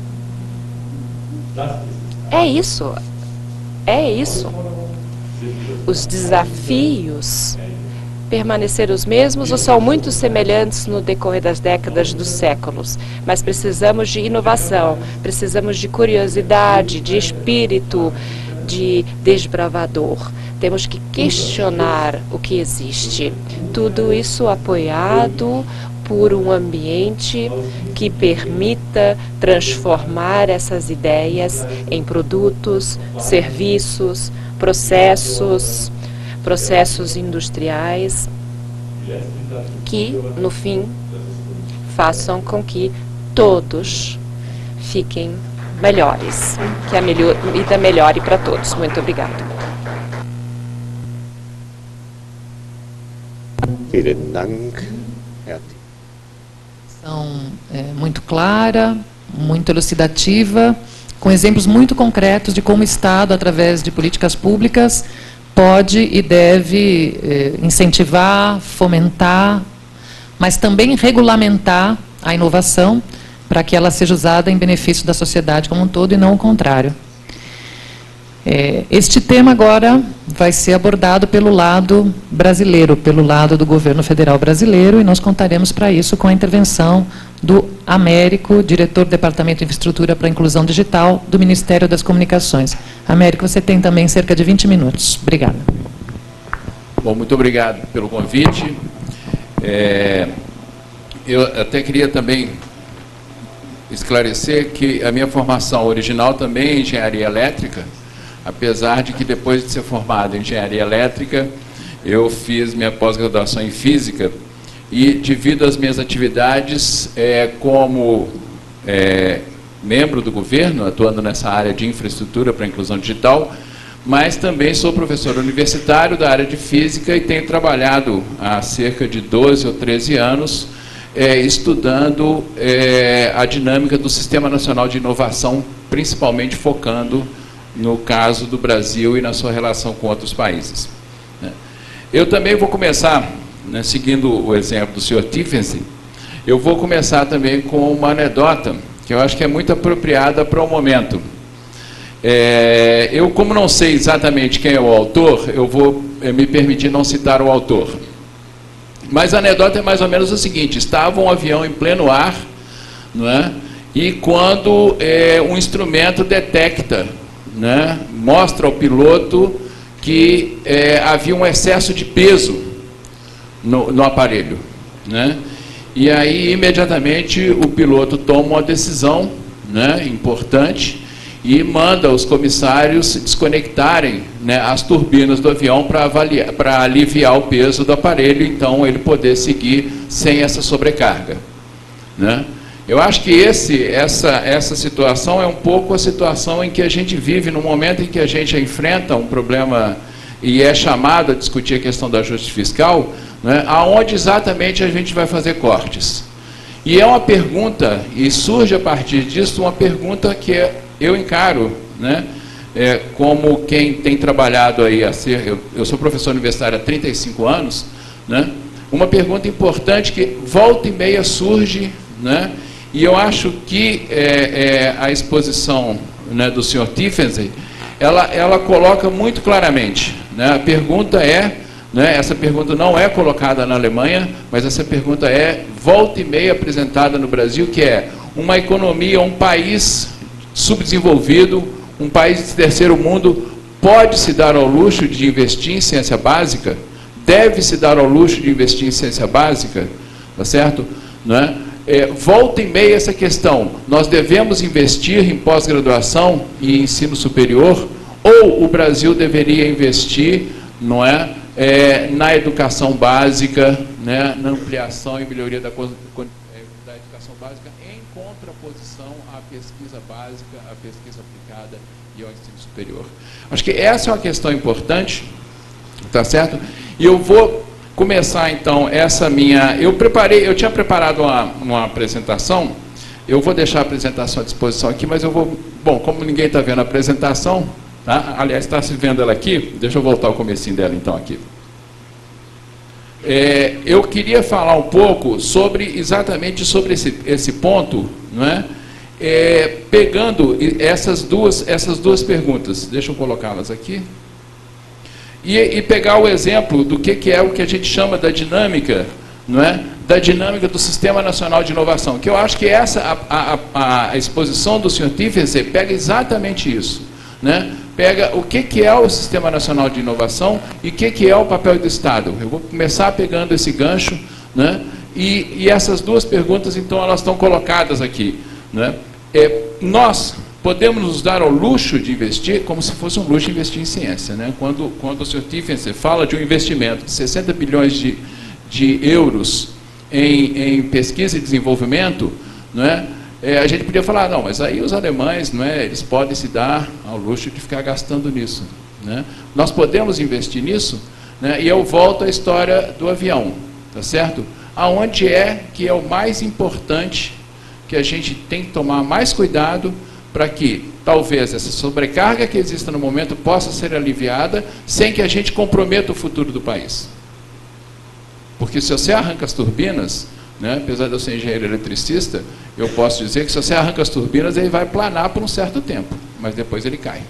É isso. É isso. Os desafios permaneceram os mesmos ou são muito semelhantes no decorrer das décadas, dos séculos. Mas precisamos de inovação, precisamos de curiosidade, de espírito, de desbravador. Temos que questionar o que existe. Tudo isso apoiado por um ambiente que permita transformar essas ideias em produtos, serviços, processos, processos industriais que, no fim, façam com que todos fiquem melhores, que a vida melhore para todos. Muito obrigada. Vielen Dank, Herr É, muito clara, muito elucidativa, com exemplos muito concretos de como o Estado, através de políticas públicas, pode e deve eh, incentivar, fomentar, mas também regulamentar a inovação para que ela seja usada em benefício da sociedade como um todo e não o contrário. É, este tema agora vai ser abordado pelo lado brasileiro, pelo lado do governo federal brasileiro, e nós contaremos para isso com a intervenção do Américo, diretor do Departamento de Infraestrutura para a Inclusão Digital do Ministério das Comunicações. Américo, você tem também cerca de vinte minutos. Obrigada. Bom, muito obrigado pelo convite. É, eu até queria também esclarecer que a minha formação original também é engenharia elétrica, apesar de que depois de ser formado em engenharia elétrica, eu fiz minha pós-graduação em física e divido as minhas atividades é, como é, membro do governo, atuando nessa área de infraestrutura para a inclusão digital, mas também sou professor universitário da área de física e tenho trabalhado há cerca de doze ou treze anos é, estudando é, a dinâmica do Sistema Nacional de Inovação, principalmente focando no caso do Brasil e na sua relação com outros países. Eu também vou começar, né, seguindo o exemplo do senhor Tiffensen, eu vou começar também com uma anedota que eu acho que é muito apropriada para o momento. É, eu, como não sei exatamente quem é o autor, eu vou é, me permitir não citar o autor. Mas a anedota é mais ou menos o seguinte: estava um avião em pleno ar, não é? E quando é, um instrumento detecta, né, mostra ao piloto que é, havia um excesso de peso no, no aparelho, né? E aí, imediatamente, o piloto toma uma decisão, né, importante, e manda os comissários desconectarem, né, as turbinas do avião para aliviar o peso do aparelho, então ele poder seguir sem essa sobrecarga, né? Eu acho que esse, essa, essa situação é um pouco a situação em que a gente vive no momento em que a gente enfrenta um problema e é chamado a discutir a questão do ajuste fiscal, né, aonde exatamente a gente vai fazer cortes. E é uma pergunta, e surge a partir disso uma pergunta que é, eu encaro, né, é, como quem tem trabalhado aí, a ser, eu, eu sou professor universitário há trinta e cinco anos, né, uma pergunta importante que volta e meia surge, né, e eu acho que é, é, a exposição, né, do senhor Tiefensee, ela, ela coloca muito claramente, né, a pergunta é, né, essa pergunta não é colocada na Alemanha, mas essa pergunta é volta e meia apresentada no Brasil, que é uma economia, um país subdesenvolvido, um país de terceiro mundo, pode se dar ao luxo de investir em ciência básica? Deve se dar ao luxo de investir em ciência básica? Tá certo? Não é? É, volta e meia essa questão, nós devemos investir em pós-graduação e ensino superior, ou o Brasil deveria investir, não é, é na educação básica, né, na ampliação e melhoria da, da educação básica, em contraposição à pesquisa básica, à pesquisa aplicada e ao ensino superior. Acho que essa é uma questão importante, tá certo? E eu vou começar então essa minha, eu preparei, eu tinha preparado uma, uma apresentação, eu vou deixar a apresentação à disposição aqui, mas eu vou, bom, como ninguém está vendo a apresentação, tá? Aliás, está se vendo ela aqui, deixa eu voltar ao comecinho dela então aqui. É, eu queria falar um pouco sobre, exatamente sobre esse, esse ponto, não é? É, pegando essas duas, essas duas perguntas, deixa eu colocá-las aqui. E, e pegar o exemplo do que, que é o que a gente chama da dinâmica, não é? Da dinâmica do Sistema Nacional de Inovação, que eu acho que essa, a, a, a exposição do senhor Tiefensee pega exatamente isso, né? Pega o que, que é o Sistema Nacional de Inovação e o que, que é o papel do Estado. Eu vou começar pegando esse gancho, né? E, e essas duas perguntas, então, elas estão colocadas aqui, né? É, nós podemos nos dar ao luxo de investir, como se fosse um luxo investir em ciência, né? Quando, quando o senhor Tiefensee fala de um investimento de sessenta bilhões de, de euros em, em pesquisa e desenvolvimento, não é? É, a gente podia falar, não, mas aí os alemães, não é, eles podem se dar ao luxo de ficar gastando nisso, né? Nós podemos investir nisso, né? E eu volto à história do avião, tá certo? Aonde é que é o mais importante que a gente tem que tomar mais cuidado para que talvez essa sobrecarga que exista no momento possa ser aliviada sem que a gente comprometa o futuro do país. Porque se você arranca as turbinas, né, apesar de eu ser engenheiro eletricista, eu posso dizer que se você arranca as turbinas, ele vai planar por um certo tempo, mas depois ele cai.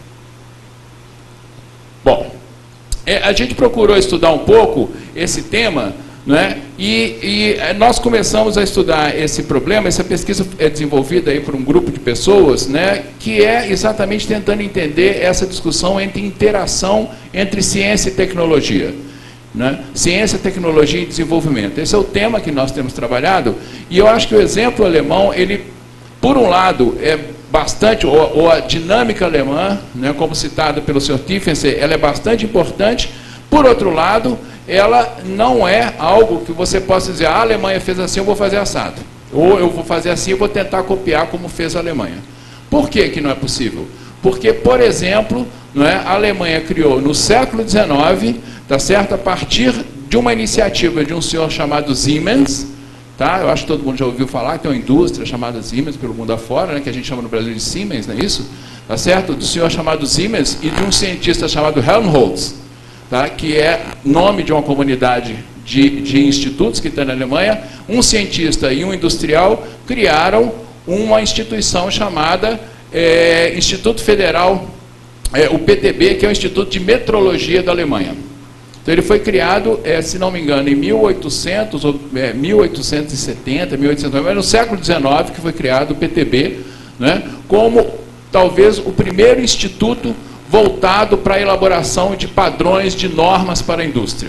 Bom, é, a gente procurou estudar um pouco esse tema, né, e, e nós começamos a estudar esse problema. Essa pesquisa é desenvolvida aí por um grupo de pessoas, né, que é exatamente tentando entender essa discussão entre interação entre ciência e tecnologia. Né? Ciência, tecnologia e desenvolvimento. Esse é o tema que nós temos trabalhado, e eu acho que o exemplo alemão, ele, por um lado, é bastante, ou, ou a dinâmica alemã, né, como citado pelo senhor Tiefensee, ela é bastante importante. Por outro lado, ela não é algo que você possa dizer, a Alemanha fez assim, eu vou fazer assado. Ou eu vou fazer assim, eu vou tentar copiar como fez a Alemanha. Por que que não é possível? Porque, por exemplo, não é, a Alemanha criou no século dezenove, tá certo? A partir de uma iniciativa de um senhor chamado Siemens, tá? Eu acho que todo mundo já ouviu falar, tem uma indústria chamada Siemens pelo mundo afora, né, que a gente chama no Brasil de Siemens, não é isso? Tá certo? Do senhor chamado Siemens e de um cientista chamado Helmholtz, tá? Que é nome de uma comunidade de, de institutos que está na Alemanha. Um cientista e um industrial criaram uma instituição chamada é, Instituto Federal, é, o P T B, que é o Instituto de Metrologia da Alemanha. Então ele foi criado, é, se não me engano, em mil e oitocentos, ou, é, mil oitocentos e setenta, mil oitocentos e noventa, no século dezenove que foi criado o P T B, né, como talvez o primeiro instituto voltado para a elaboração de padrões de normas para a indústria.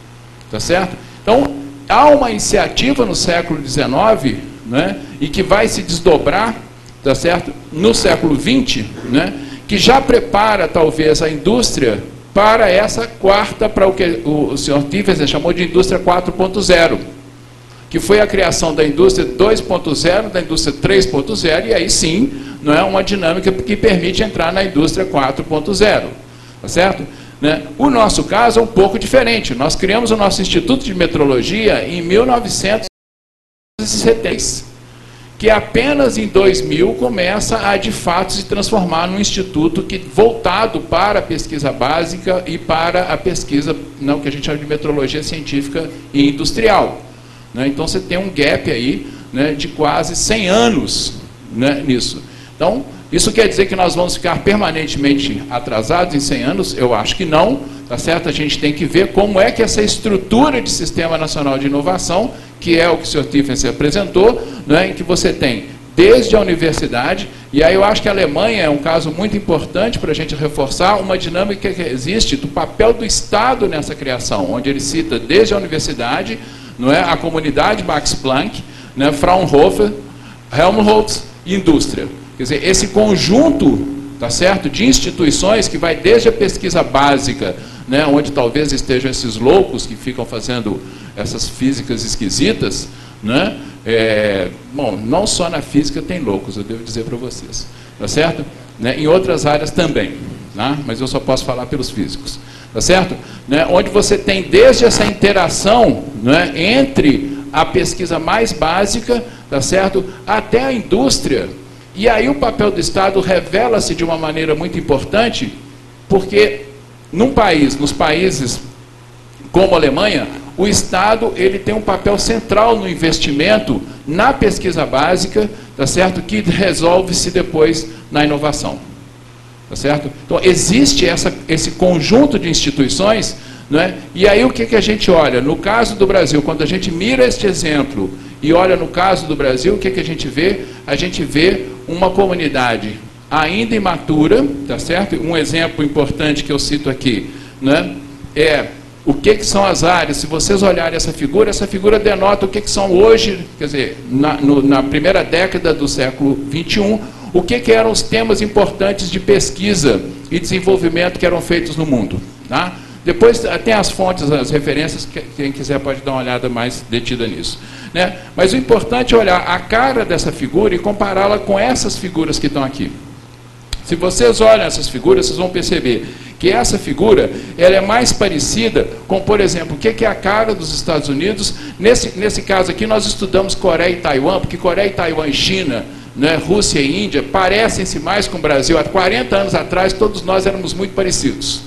Tá certo? Então, há uma iniciativa no século dezenove, né, e que vai se desdobrar, tá certo, no século vinte, né, que já prepara talvez a indústria para essa quarta, para o que o senhor Tifensen chamou de indústria quatro ponto zero, que foi a criação da indústria dois ponto zero, da indústria três ponto zero, e aí sim, não é uma dinâmica que permite entrar na indústria quatro ponto zero, tá certo? Né? O nosso caso é um pouco diferente. Nós criamos o nosso Instituto de Metrologia em mil novecentos e setenta, que apenas em dois mil começa a, de fato, se transformar num instituto que, voltado para a pesquisa básica e para a pesquisa, não, que a gente chama de metrologia científica e industrial. Né? Então, você tem um gap aí, né, de quase cem anos, né, nisso. Então, isso quer dizer que nós vamos ficar permanentemente atrasados em cem anos? Eu acho que não, tá certo? A gente tem que ver como é que essa estrutura de Sistema Nacional de Inovação, que é o que o senhor Tifensen apresentou, né, em que você tem desde a universidade, e aí eu acho que a Alemanha é um caso muito importante para a gente reforçar uma dinâmica que existe do papel do Estado nessa criação, onde ele cita desde a universidade, não é, a comunidade Max Planck, né, Fraunhofer, Helmholtz e indústria. Quer dizer, esse conjunto, tá certo, de instituições que vai desde a pesquisa básica, né, onde talvez estejam esses loucos que ficam fazendo essas físicas esquisitas, né, é, bom, não só na física tem loucos, eu devo dizer para vocês, tá certo? Né, em outras áreas também, né, mas eu só posso falar pelos físicos, tá certo? Né, onde você tem desde essa interação, né, entre a pesquisa mais básica, tá certo, até a indústria. E aí o papel do Estado revela-se de uma maneira muito importante, porque num país, nos países como a Alemanha, o Estado ele tem um papel central no investimento na pesquisa básica, tá certo? Que resolve-se depois na inovação. Tá certo? Então existe essa, esse conjunto de instituições, não é? E aí o que, que a gente olha? No caso do Brasil, quando a gente mira este exemplo e olha no caso do Brasil, o que, que a gente vê? A gente vê uma comunidade ainda imatura, tá certo? Um exemplo importante que eu cito aqui, né, é o que, que são as áreas. Se vocês olharem essa figura, essa figura denota o que, que são hoje, quer dizer, na, no, na primeira década do século vinte e um, o que, que eram os temas importantes de pesquisa e desenvolvimento que eram feitos no mundo. Tá? Depois tem as fontes, as referências, quem quiser pode dar uma olhada mais detida nisso. Né? Mas o importante é olhar a cara dessa figura e compará-la com essas figuras que estão aqui. Se vocês olham essas figuras, vocês vão perceber que essa figura ela é mais parecida com, por exemplo, o que é a cara dos Estados Unidos. Nesse, nesse caso aqui, nós estudamos Coreia e Taiwan, porque Coreia e Taiwan e China, né, Rússia e Índia, parecem-se mais com o Brasil. Há quarenta anos atrás, todos nós éramos muito parecidos.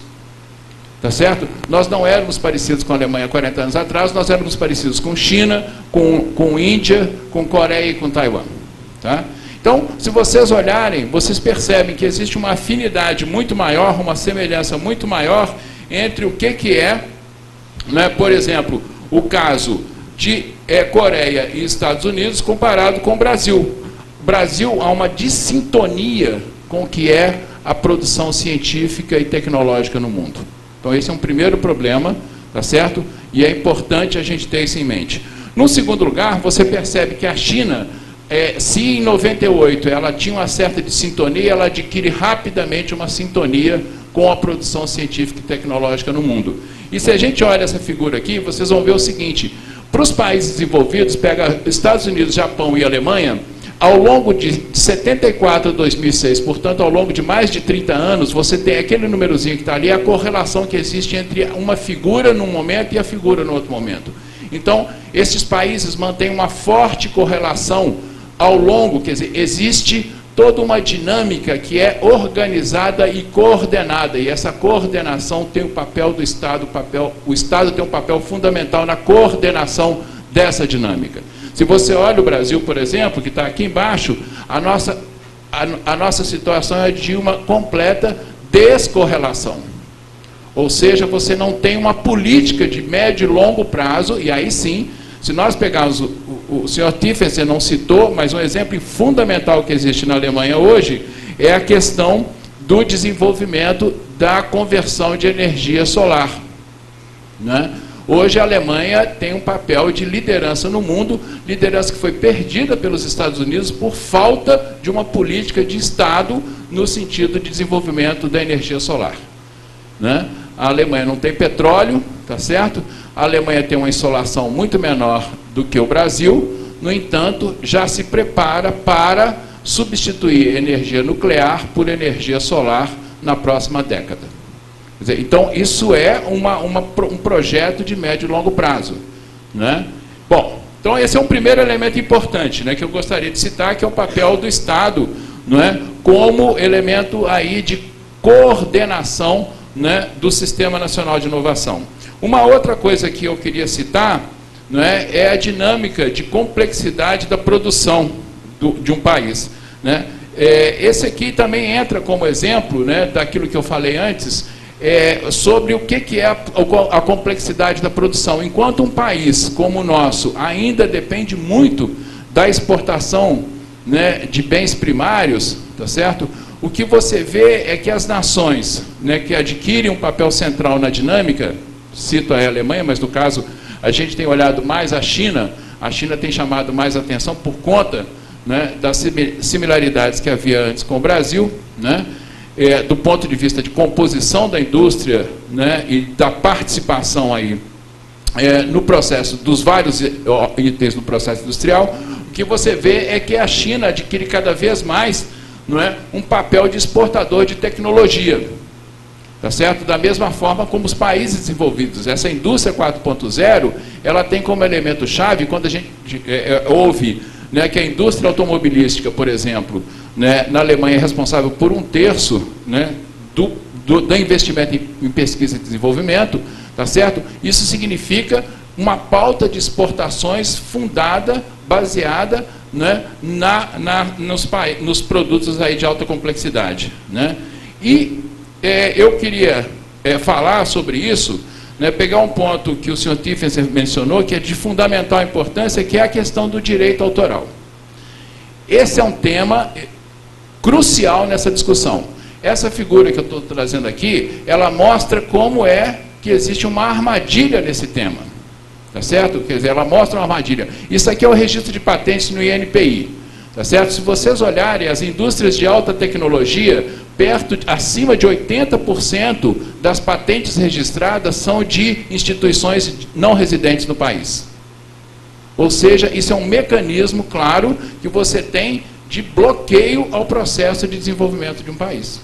Tá certo? Nós não éramos parecidos com a Alemanha há quarenta anos atrás, nós éramos parecidos com China, com, com Índia, com Coreia e com Taiwan. Tá? Então, se vocês olharem, vocês percebem que existe uma afinidade muito maior, uma semelhança muito maior entre o que, que é, né, por exemplo, o caso de é, Coreia e Estados Unidos comparado com o Brasil. O Brasil há uma dissintonia com o que é a produção científica e tecnológica no mundo. Então, esse é um primeiro problema, tá certo? E é importante a gente ter isso em mente. No segundo lugar, você percebe que a China, é, se em noventa e oito ela tinha uma certa de sintonia, ela adquire rapidamente uma sintonia com a produção científica e tecnológica no mundo. E se a gente olha essa figura aqui, vocês vão ver o seguinte: para os países desenvolvidos, pega Estados Unidos, Japão e Alemanha, ao longo de setenta e quatro a dois mil e seis, portanto, ao longo de mais de trinta anos, você tem aquele númerozinho que está ali, a correlação que existe entre uma figura num momento e a figura no outro momento. Então, esses países mantêm uma forte correlação ao longo, quer dizer, existe toda uma dinâmica que é organizada e coordenada, e essa coordenação tem o papel do Estado, o, papel, o Estado tem um papel fundamental na coordenação dessa dinâmica. Se você olha o Brasil, por exemplo, que está aqui embaixo, a nossa, a, a nossa situação é de uma completa descorrelação. Ou seja, você não tem uma política de médio e longo prazo, e aí sim, se nós pegarmos, o, o, o senhor Tiefenser não citou, mas um exemplo fundamental que existe na Alemanha hoje é a questão do desenvolvimento da conversão de energia solar, né? Hoje a Alemanha tem um papel de liderança no mundo, liderança que foi perdida pelos Estados Unidos por falta de uma política de Estado no sentido de desenvolvimento da energia solar, né? A Alemanha não tem petróleo, tá certo? A Alemanha tem uma insolação muito menor do que o Brasil, no entanto, já se prepara para substituir energia nuclear por energia solar na próxima década. Quer dizer, então, isso é uma, uma, um projeto de médio e longo prazo, né? Bom, então esse é um primeiro elemento importante, né, que eu gostaria de citar, que é o papel do Estado, não é, como elemento aí de coordenação, né, do Sistema Nacional de Inovação. Uma outra coisa que eu queria citar, não é, é a dinâmica de complexidade da produção do, de um país, né? É, esse aqui também entra como exemplo, né, daquilo que eu falei antes, é, sobre o que, que é a, a complexidade da produção. Enquanto um país como o nosso ainda depende muito da exportação, né, de bens primários, tá certo? O que você vê é que as nações, né, que adquirem um papel central na dinâmica, cito a Alemanha, mas no caso a gente tem olhado mais a China, a China tem chamado mais atenção por conta, né, das similaridades que havia antes com o Brasil, né, é, do ponto de vista de composição da indústria, né, e da participação aí, é, no processo dos vários itens no processo industrial. O que você vê é que a China adquire cada vez mais, não é, um papel de exportador de tecnologia, tá certo? Da mesma forma como os países desenvolvidos. Essa indústria quatro ponto zero, ela tem como elemento chave, quando a gente é, é, ouve, né, que a indústria automobilística, por exemplo, né, na Alemanha é responsável por um terço, né, do, do, do investimento em, em pesquisa e desenvolvimento, tá certo? Isso significa uma pauta de exportações fundada, baseada, né, na, na, nos, nos produtos aí de alta complexidade, né? E é, eu queria é, falar sobre isso, né, pegar um ponto que o senhor Tiefenser mencionou, que é de fundamental importância, que é a questão do direito autoral. Esse é um tema crucial nessa discussão. Essa figura que eu estou trazendo aqui, ela mostra como é que existe uma armadilha nesse tema. Tá certo? Quer dizer, ela mostra uma armadilha. Isso aqui é o registro de patentes no I N P I. Tá certo? Se vocês olharem, as indústrias de alta tecnologia, perto, acima de oitenta por cento das patentes registradas são de instituições não residentes no país. Ou seja, isso é um mecanismo, claro, que você tem de bloqueio ao processo de desenvolvimento de um país.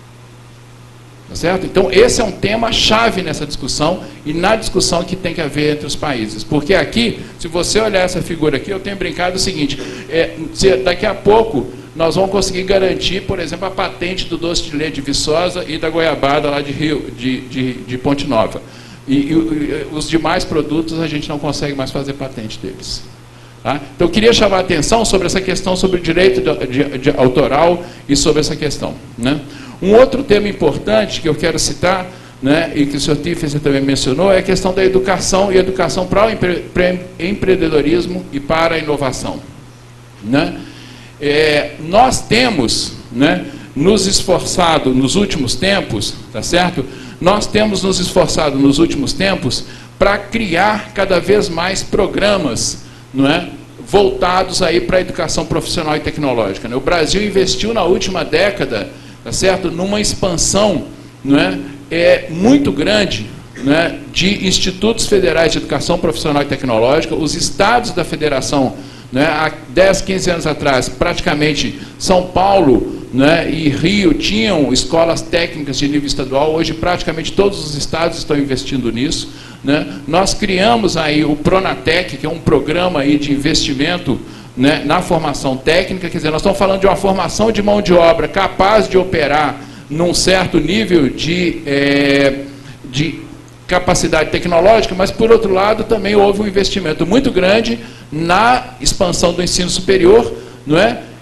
Tá certo? Então, esse é um tema chave nessa discussão e na discussão que tem que haver entre os países. Porque aqui, se você olhar essa figura aqui, eu tenho brincado o seguinte, é, se daqui a pouco nós vamos conseguir garantir, por exemplo, a patente do doce de leite de Viçosa e da goiabada lá de, Rio, de, de, de Ponte Nova. E, e, e os demais produtos a gente não consegue mais fazer patente deles. Tá? Então, eu queria chamar a atenção sobre essa questão, sobre o direito de, de, de autoral e sobre essa questão, né? Um outro tema importante que eu quero citar, né, e que o senhor Tiefenser também mencionou, é a questão da educação e educação para o empre empreendedorismo e para a inovação, né? É, nós temos, né, nos esforçado nos últimos tempos, tá certo? Nós temos nos esforçado nos últimos tempos para criar cada vez mais programas, não é, voltados aí para a educação profissional e tecnológica, né? O Brasil investiu na última década, tá certo, numa expansão, não é, é muito grande, né, de institutos federais de educação profissional e tecnológica. Os estados da federação, né, há dez, quinze anos atrás, praticamente São Paulo, né, e Rio tinham escolas técnicas de nível estadual. Hoje praticamente todos os estados estão investindo nisso, né? Nós criamos aí o Pronatec, que é um programa aí de investimento, né, na formação técnica. Quer dizer, nós estamos falando de uma formação de mão de obra capaz de operar num certo nível de, é, de capacidade tecnológica, mas, por outro lado, também houve um investimento muito grande na expansão do ensino superior, não é?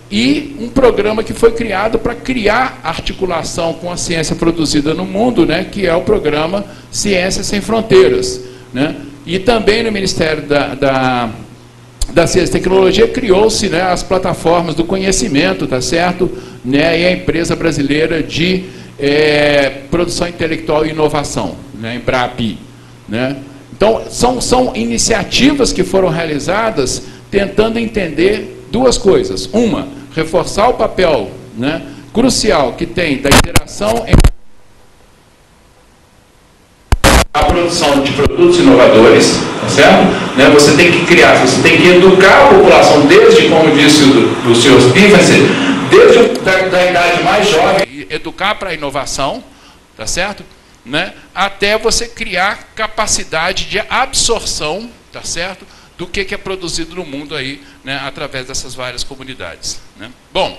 e um programa que foi criado para criar articulação com a ciência produzida no mundo, né, que é o programa Ciência Sem Fronteiras, né? E também no Ministério da, da, da Ciência e Tecnologia criou-se, né, as plataformas do conhecimento, tá certo? Né, e a Empresa Brasileira de é, Produção Intelectual e Inovação, né, Embrapi, né? Então, são, são iniciativas que foram realizadas tentando entender duas coisas. Uma, reforçar o papel, né, crucial que tem da interação entre a produção de produtos inovadores, tá certo? Né, você tem que criar, você tem que educar a população desde, como disse o, o senhor Stevenson, desde da, da idade mais jovem, educar para a inovação, tá certo? Né, até você criar capacidade de absorção, tá certo? Do que, que é produzido no mundo aí, né, através dessas várias comunidades, né? Bom,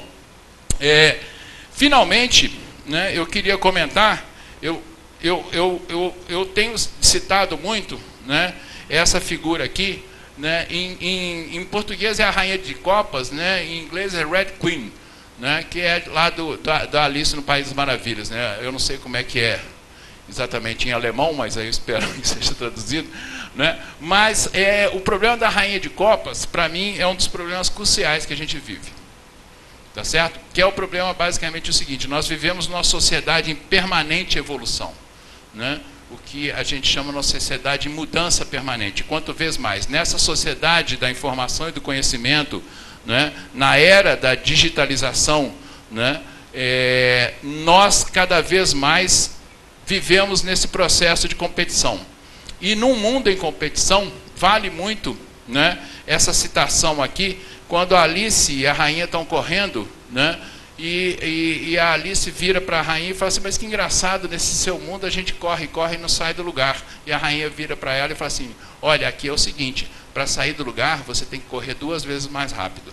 é, finalmente, né, eu queria comentar, eu, eu, eu, eu, eu tenho citado muito, né, essa figura aqui, né, em, em, em português é a Rainha de Copas, né, em inglês é Red Queen, né, que é lá do, da, da Alice no País das Maravilhas, né? Eu não sei como é que é exatamente em alemão, mas aí eu espero que seja traduzido, né? Mas é, o problema da Rainha de Copas, para mim, é um dos problemas cruciais que a gente vive, tá certo? Que é o problema basicamente o seguinte: nós vivemos numa sociedade em permanente evolução, né? O que a gente chama de uma sociedade em mudança permanente. Quanto vez mais nessa sociedade da informação e do conhecimento, né, na era da digitalização, né, é, nós cada vez mais vivemos nesse processo de competição. E num mundo em competição, vale muito, né, essa citação aqui, quando a Alice e a rainha estão correndo, né, e, e, e a Alice vira para a rainha e fala assim: mas que engraçado, nesse seu mundo a gente corre, corre e não sai do lugar. E a rainha vira para ela e fala assim: olha, aqui é o seguinte, para sair do lugar você tem que correr duas vezes mais rápido.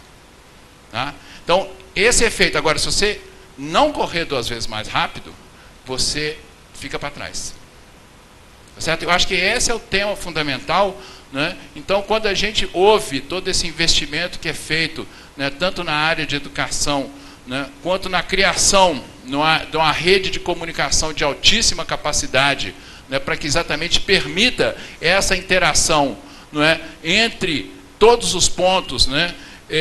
Tá? Então, esse efeito, agora, se você não correr duas vezes mais rápido, você fica para trás. Certo? Eu acho que esse é o tema fundamental, né? Então, quando a gente ouve todo esse investimento que é feito, né, tanto na área de educação, né, quanto na criação numa, de uma rede de comunicação de altíssima capacidade, né, para que exatamente permita essa interação, não é, entre todos os pontos, né?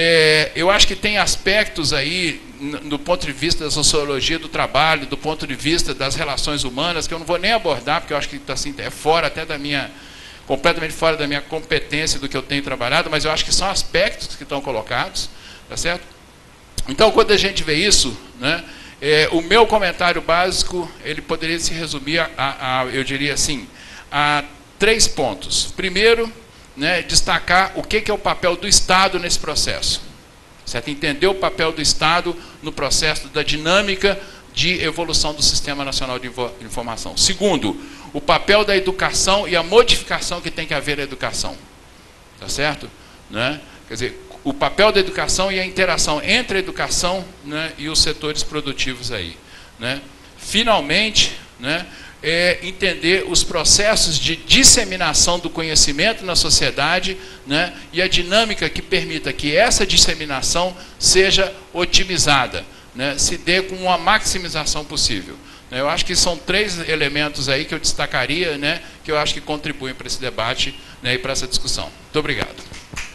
É, eu acho que tem aspectos aí, do ponto de vista da sociologia do trabalho, do ponto de vista das relações humanas, que eu não vou nem abordar, porque eu acho que assim, é fora até da minha, completamente fora da minha competência do que eu tenho trabalhado, mas eu acho que são aspectos que estão colocados, tá certo? Então, quando a gente vê isso, né, é, o meu comentário básico, ele poderia se resumir a, a, a eu diria assim, a três pontos. Primeiro, né, destacar o que, que é o papel do Estado nesse processo. Certo? Entender o papel do Estado no processo da dinâmica de evolução do Sistema Nacional de Informação. Segundo, o papel da educação e a modificação que tem que haver na educação. Tá certo? Né? Quer dizer, o papel da educação e a interação entre a educação, né, e os setores produtivos aí. Né? Finalmente, né, é entender os processos de disseminação do conhecimento na sociedade, né, e a dinâmica que permita que essa disseminação seja otimizada, né, se dê com uma maximização possível. Eu acho que são três elementos aí que eu destacaria, né, que eu acho que contribuem para esse debate, né, e para essa discussão. Muito obrigado.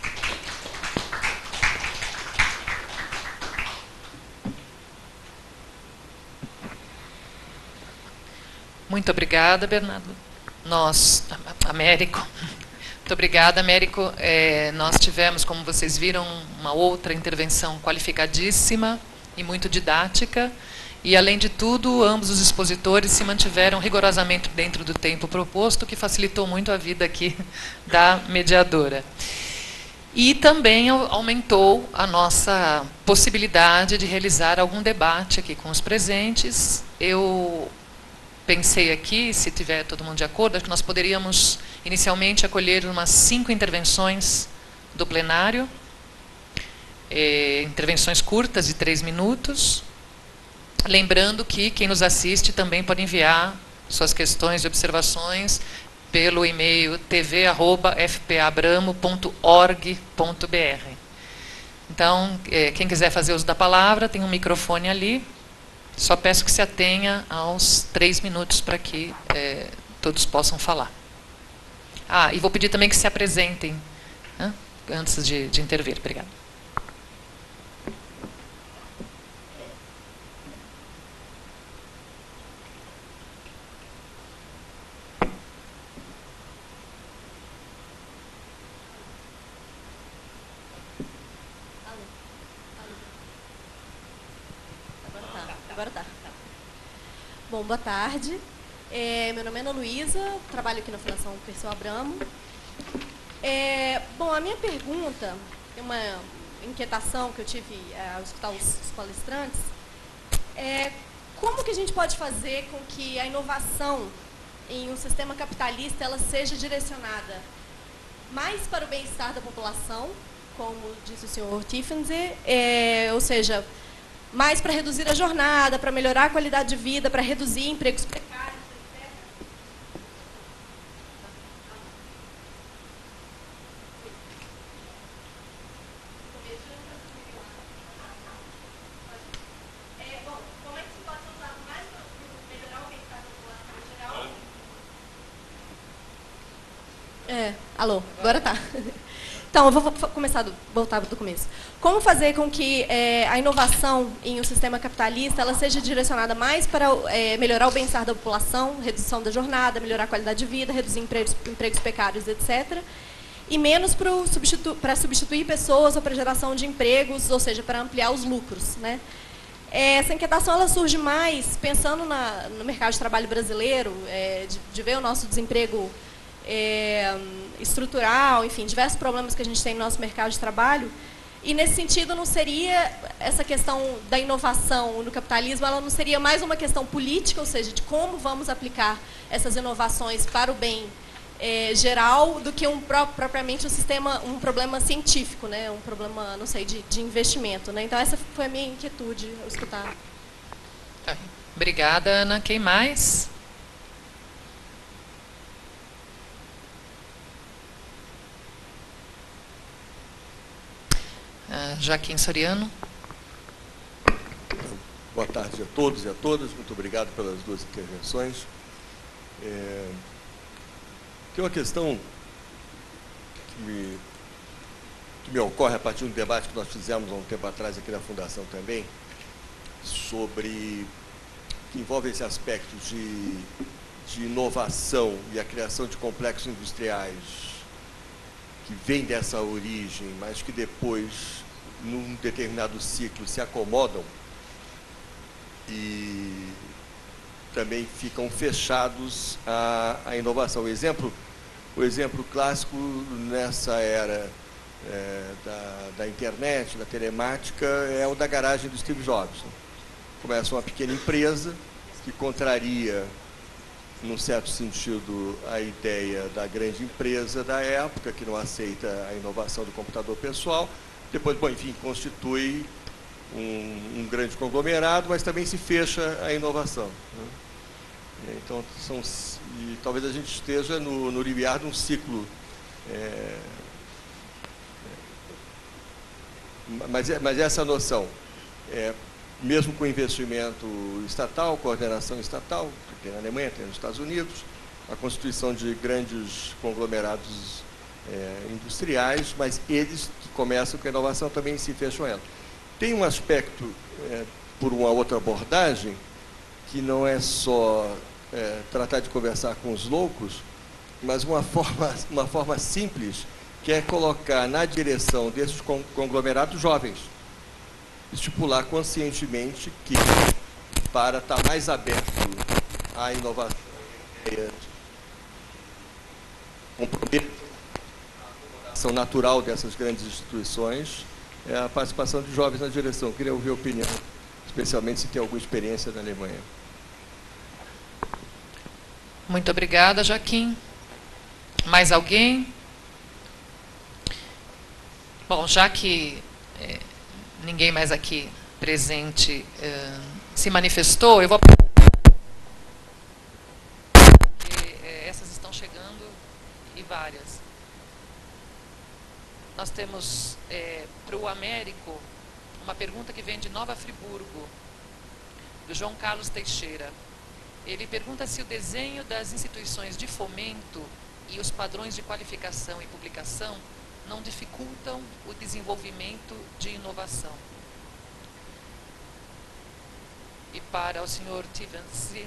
Muito obrigada, Bernardo. Nós, Américo, muito obrigada, Américo. É, nós tivemos, como vocês viram, uma outra intervenção qualificadíssima e muito didática. E, além de tudo, ambos os expositores se mantiveram rigorosamente dentro do tempo proposto, que facilitou muito a vida aqui da mediadora. E também aumentou a nossa possibilidade de realizar algum debate aqui com os presentes. Eu pensei aqui, se tiver todo mundo de acordo, acho que nós poderíamos inicialmente acolher umas cinco intervenções do plenário, eh, intervenções curtas de três minutos, lembrando que quem nos assiste também pode enviar suas questões e observações pelo e-mail t v arroba f p a bramo ponto org ponto b r. Então, é, quem quiser fazer uso da palavra, tem um microfone ali. Só peço que se atenha aos três minutos para que é, todos possam falar. Ah, e vou pedir também que se apresentem, né, antes de, de intervir. Obrigada. Agora tá. Bom, boa tarde. É, meu nome é Ana Luísa, trabalho aqui na Fundação Perseu Abramo. É, bom, a minha pergunta, é uma inquietação que eu tive é, ao escutar os, os palestrantes, é como que a gente pode fazer com que a inovação em um sistema capitalista ela seja direcionada mais para o bem-estar da população, como disse o senhor Tiefenzer, é, ou seja, mais para reduzir a jornada, para melhorar a qualidade de vida, para reduzir empregos precários, etcétera. É, bom, como é que se pode usar mais para melhorar o bem-estar da população em geral? É, alô, agora tá. Então, eu vou começar do, voltar do começo. Como fazer com que é, a inovação em um sistema capitalista ela seja direcionada mais para é, melhorar o bem-estar da população, redução da jornada, melhorar a qualidade de vida, reduzir empregos, empregos precários, etcétera, e menos para substitu substituir pessoas ou para geração de empregos, ou seja, para ampliar os lucros, né? Essa inquietação ela surge mais pensando na, no mercado de trabalho brasileiro, é, de, de ver o nosso desemprego É, estrutural, enfim, diversos problemas que a gente tem no nosso mercado de trabalho. E, nesse sentido, não seria essa questão da inovação no capitalismo, ela não seria mais uma questão política, ou seja, de como vamos aplicar essas inovações para o bem é, geral, do que um, propriamente um sistema, um problema científico, né, um problema, não sei, de, de investimento. Né? Então, essa foi a minha inquietude ao escutar. Obrigada, Ana. Quem mais? Uh, Joaquim Soriano. Boa tarde a todos e a todas. Muito obrigado pelas duas intervenções. É, tem uma questão que me, que me ocorre a partir de um debate que nós fizemos há um tempo atrás aqui na Fundação também, sobre, que envolve esse aspecto de, de inovação e a criação de complexos industriais que vem dessa origem, mas que depois, num determinado ciclo, se acomodam e também ficam fechados à, à inovação. O exemplo, o exemplo clássico nessa era é, da, da internet, da telemática, é o da garagem do Steve Jobs. Começa uma pequena empresa que contraria, num certo sentido, a ideia da grande empresa da época, que não aceita a inovação do computador pessoal. Depois, bom, enfim, constitui um, um grande conglomerado, mas também se fecha a inovação. Né? Então, são, e talvez a gente esteja no, no limiar de um ciclo. É, mas, mas essa noção, é, mesmo com investimento estatal, coordenação estatal, tem na Alemanha, tem nos Estados Unidos, a constituição de grandes conglomerados é, industriais, mas eles que começam com a inovação também se fecham ela. Tem um aspecto, é, por uma outra abordagem, que não é só é, tratar de conversar com os loucos, mas uma forma, uma forma simples, que é colocar na direção desses conglomerados jovens, estipular conscientemente que, para estar mais aberto à inovação, comprometer a acomodação natural dessas grandes instituições, é a participação de jovens na direção. Queria ouvir a opinião, especialmente se tem alguma experiência na Alemanha. Muito obrigada, Joaquim. Mais alguém? Bom, já que é, ninguém mais aqui presente é, se manifestou, eu vou... Porque, é, essas estão chegando e várias. nós temos é, para o Américo uma pergunta que vem de Nova Friburgo, do João Carlos Teixeira. Ele pergunta se o desenho das instituições de fomento e os padrões de qualificação e publicação não dificultam o desenvolvimento de inovação. E para o senhor Tivens,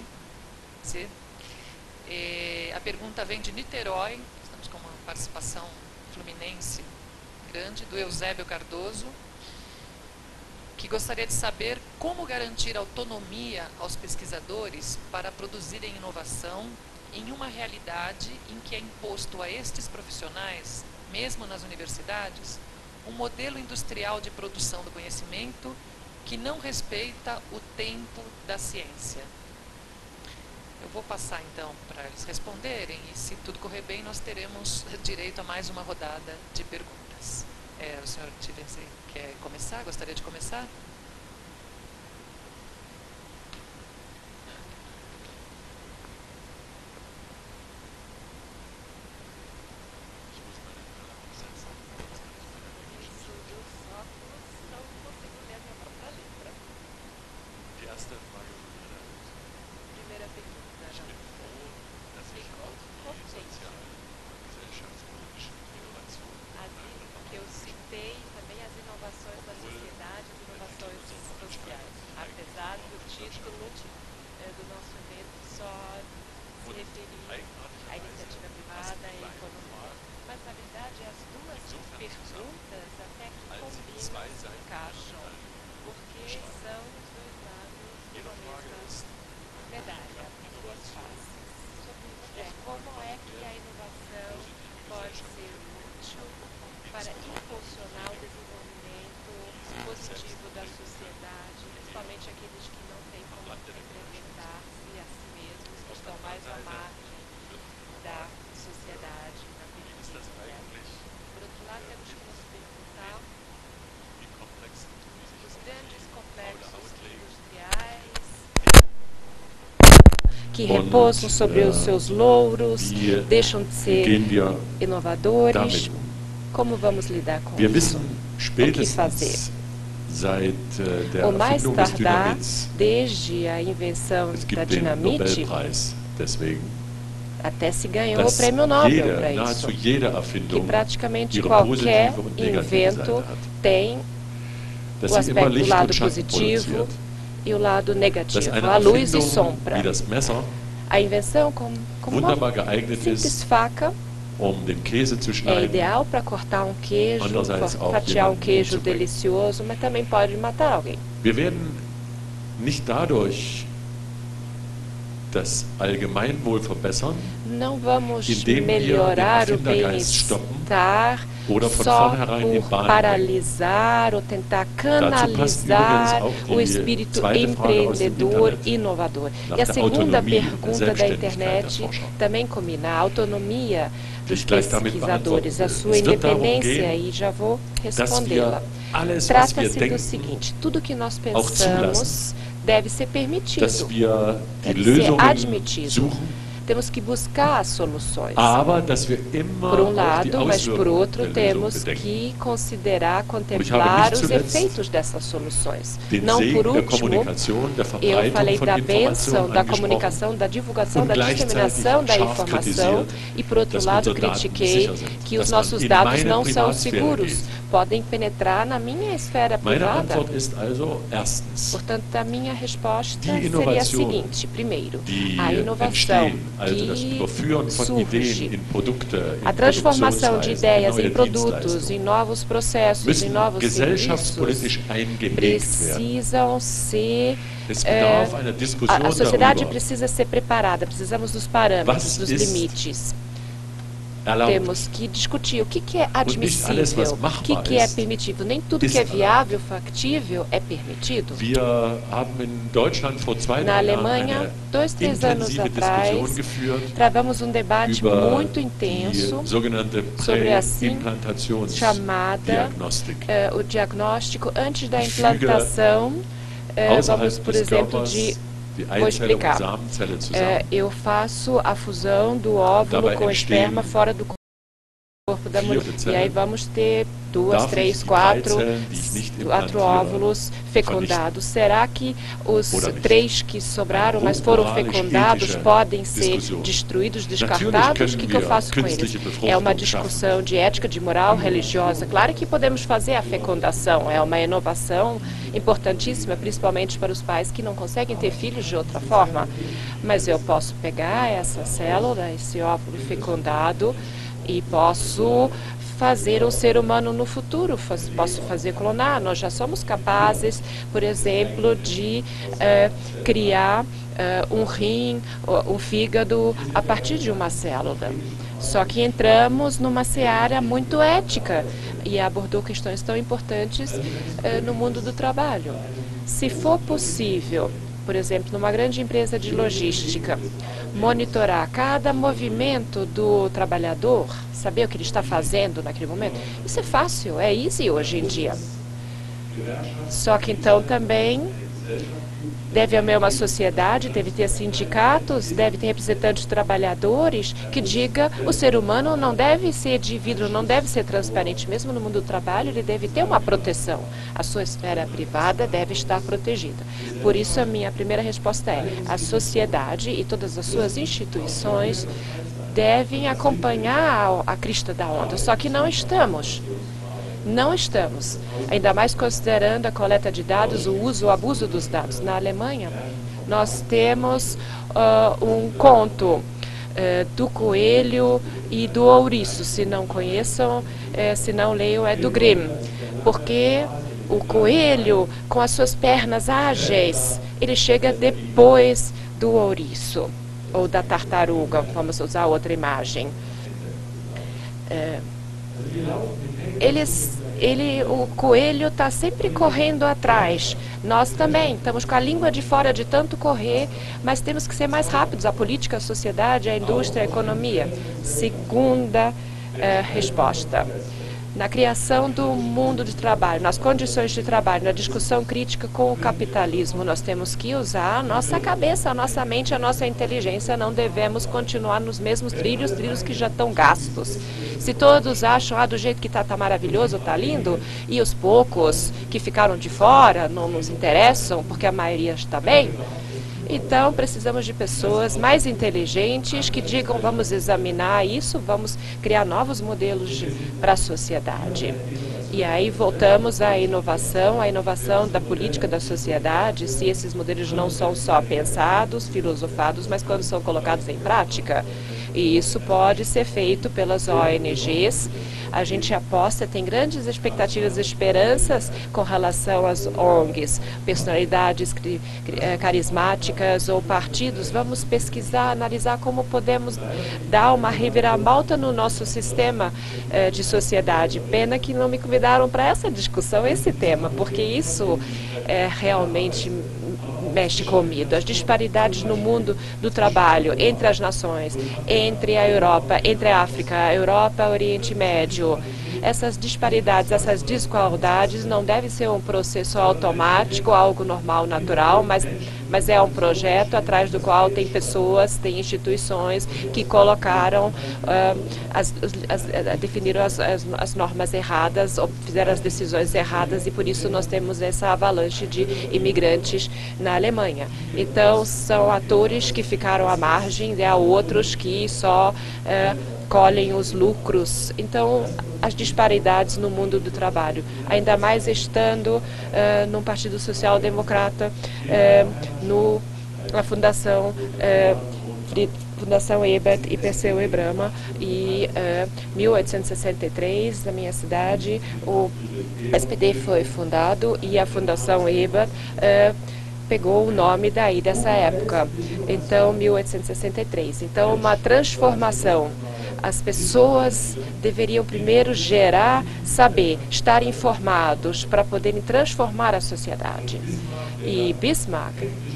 eh, a pergunta vem de Niterói, estamos com uma participação fluminense grande, do Eusébio Cardoso, que gostaria de saber como garantir autonomia aos pesquisadores para produzirem inovação em uma realidade em que é imposto a estes profissionais, mesmo nas universidades, um modelo industrial de produção do conhecimento que não respeita o tempo da ciência. Eu vou passar então para eles responderem e, se tudo correr bem, nós teremos direito a mais uma rodada de perguntas. É, o senhor Tivens quer começar? Gostaria de começar? Que repousam sobre os seus louros, deixam de ser inovadores. Como vamos lidar com isso? O que fazer? O mais tardar, desde a invenção da dinamite, até se ganhou o prêmio Nobel para isso, que praticamente qualquer invento tem o aspecto do lado positivo e o lado negativo, a luz e sombra. A invenção como, como uma simples faca é ideal para cortar um queijo, fatiar um queijo delicioso, mas também pode matar alguém. Wir werden nicht dadurch das Allgemeinwohl verbessern, não vamos melhorar o bem-estar só por paralisar ou tentar canalizar o espírito empreendedor inovador. E a segunda pergunta da internet também combina a autonomia dos pesquisadores, a sua independência, e já vou respondê-la. Trata-se do seguinte: tudo que nós pensamos deve ser permitido, deve ser admitido. Temos que buscar as soluções. Por um lado, mas por outro, temos que considerar, contemplar os efeitos dessas soluções. Não por último, eu falei da bênção, da comunicação, da divulgação, da disseminação da informação, e por outro lado, critiquei que os nossos dados não são seguros, podem penetrar na minha esfera privada. Portanto, a minha resposta seria a seguinte: primeiro, a inovação que surge, a transformação de ideias em produtos, em novos processos, em novos serviços, precisam ser... É, a, a sociedade precisa ser preparada, precisamos dos parâmetros, dos limites. Temos que discutir o que, que é admissível, o que, que é permitível. Nem tudo que é viável, factível, é permitido. Na Alemanha, dois, três anos atrás, travamos um debate muito intenso sobre a assim chamada uh, o diagnóstico antes da implantação. Uh, vamos, por exemplo, de... Vou explicar. É, eu faço a fusão do óvulo com esperma fora do corpo da mulher. E aí vamos ter duas, três, quatro, quatro óvulos fecundados. Será que os três que sobraram, mas foram fecundados, podem ser destruídos, descartados? O que, que eu faço com eles? É uma discussão de ética, de moral, religiosa. Claro que podemos fazer a fecundação. É uma inovação importantíssima, principalmente para os pais que não conseguem ter filhos de outra forma. Mas eu posso pegar essa célula, esse óvulo fecundado, e posso fazer um ser humano no futuro, Faz, posso fazer clonar. Nós já somos capazes, por exemplo, de uh, criar uh, um rim, um fígado a partir de uma célula. Só que entramos numa seara muito ética e abordou questões tão importantes uh, no mundo do trabalho. Se for possível, por exemplo, numa grande empresa de logística, monitorar cada movimento do trabalhador, saber o que ele está fazendo naquele momento, isso é fácil, é easy hoje em dia. Só que então também deve haver uma sociedade, deve ter sindicatos, deve ter representantes de trabalhadores que diga o ser humano não deve ser de vidro, não deve ser transparente. Mesmo no mundo do trabalho, ele deve ter uma proteção. A sua esfera privada deve estar protegida. Por isso, a minha primeira resposta é: a sociedade e todas as suas instituições devem acompanhar a crista da onda. Só que não estamos. Não estamos, ainda mais considerando a coleta de dados, o uso, o abuso dos dados. Na Alemanha, nós temos uh, um conto uh, do coelho e do ouriço. Se não conheçam, uh, se não leiam, é do Grimm. Porque o coelho, com as suas pernas ágeis, ele chega depois do ouriço, ou da tartaruga, vamos usar outra imagem. Uh, Eles, ele, o coelho está sempre correndo atrás. Nós também estamos com a língua de fora de tanto correr, mas temos que ser mais rápidos. A política, a sociedade, a indústria, a economia. Segunda eh, resposta. Na criação do mundo de trabalho, nas condições de trabalho, na discussão crítica com o capitalismo, nós temos que usar a nossa cabeça, a nossa mente, a nossa inteligência. Não devemos continuar nos mesmos trilhos, trilhos que já estão gastos. Se todos acham, ah, do jeito que está, tá maravilhoso, está lindo, e os poucos que ficaram de fora não nos interessam, porque a maioria está bem, então precisamos de pessoas mais inteligentes que digam, vamos examinar isso, vamos criar novos modelos para a sociedade. E aí voltamos à inovação, à inovação da política da sociedade, se esses modelos não são só pensados, filosofados, mas quando são colocados em prática. E isso pode ser feito pelas O N Gs. A gente aposta, tem grandes expectativas e esperanças com relação às O N Gs, personalidades carismáticas ou partidos. Vamos pesquisar, analisar como podemos dar uma reviravolta no nosso sistema eh, de sociedade. Pena que não me convidaram para essa discussão, esse tema, porque isso é realmente mexe comigo. As disparidades no mundo do trabalho entre as nações, entre a Europa, entre a África, a Europa, o Oriente Médio. Essas disparidades, essas desigualdades não devem ser um processo automático, algo normal, natural, mas, mas é um projeto atrás do qual tem pessoas, tem instituições que colocaram, uh, as, as, as, definiram as, as, as normas erradas, ou fizeram as decisões erradas, e por isso nós temos essa avalanche de imigrantes na Alemanha. Então, são atores que ficaram à margem, e há outros que só uh, colhem os lucros. Então, as disparidades no mundo do trabalho, ainda mais estando uh, no Partido Social Democrata, uh, no, na Fundação uh, Fundação Ebert e Perseu e Brahma, e em uh, mil oitocentos e sessenta e três, na minha cidade, o S P D foi fundado e a Fundação Ebert uh, pegou o nome daí dessa época. Então, mil oitocentos e sessenta e três. Então, uma transformação. As pessoas deveriam primeiro gerar, saber, estar informados para poderem transformar a sociedade. E Bismarck,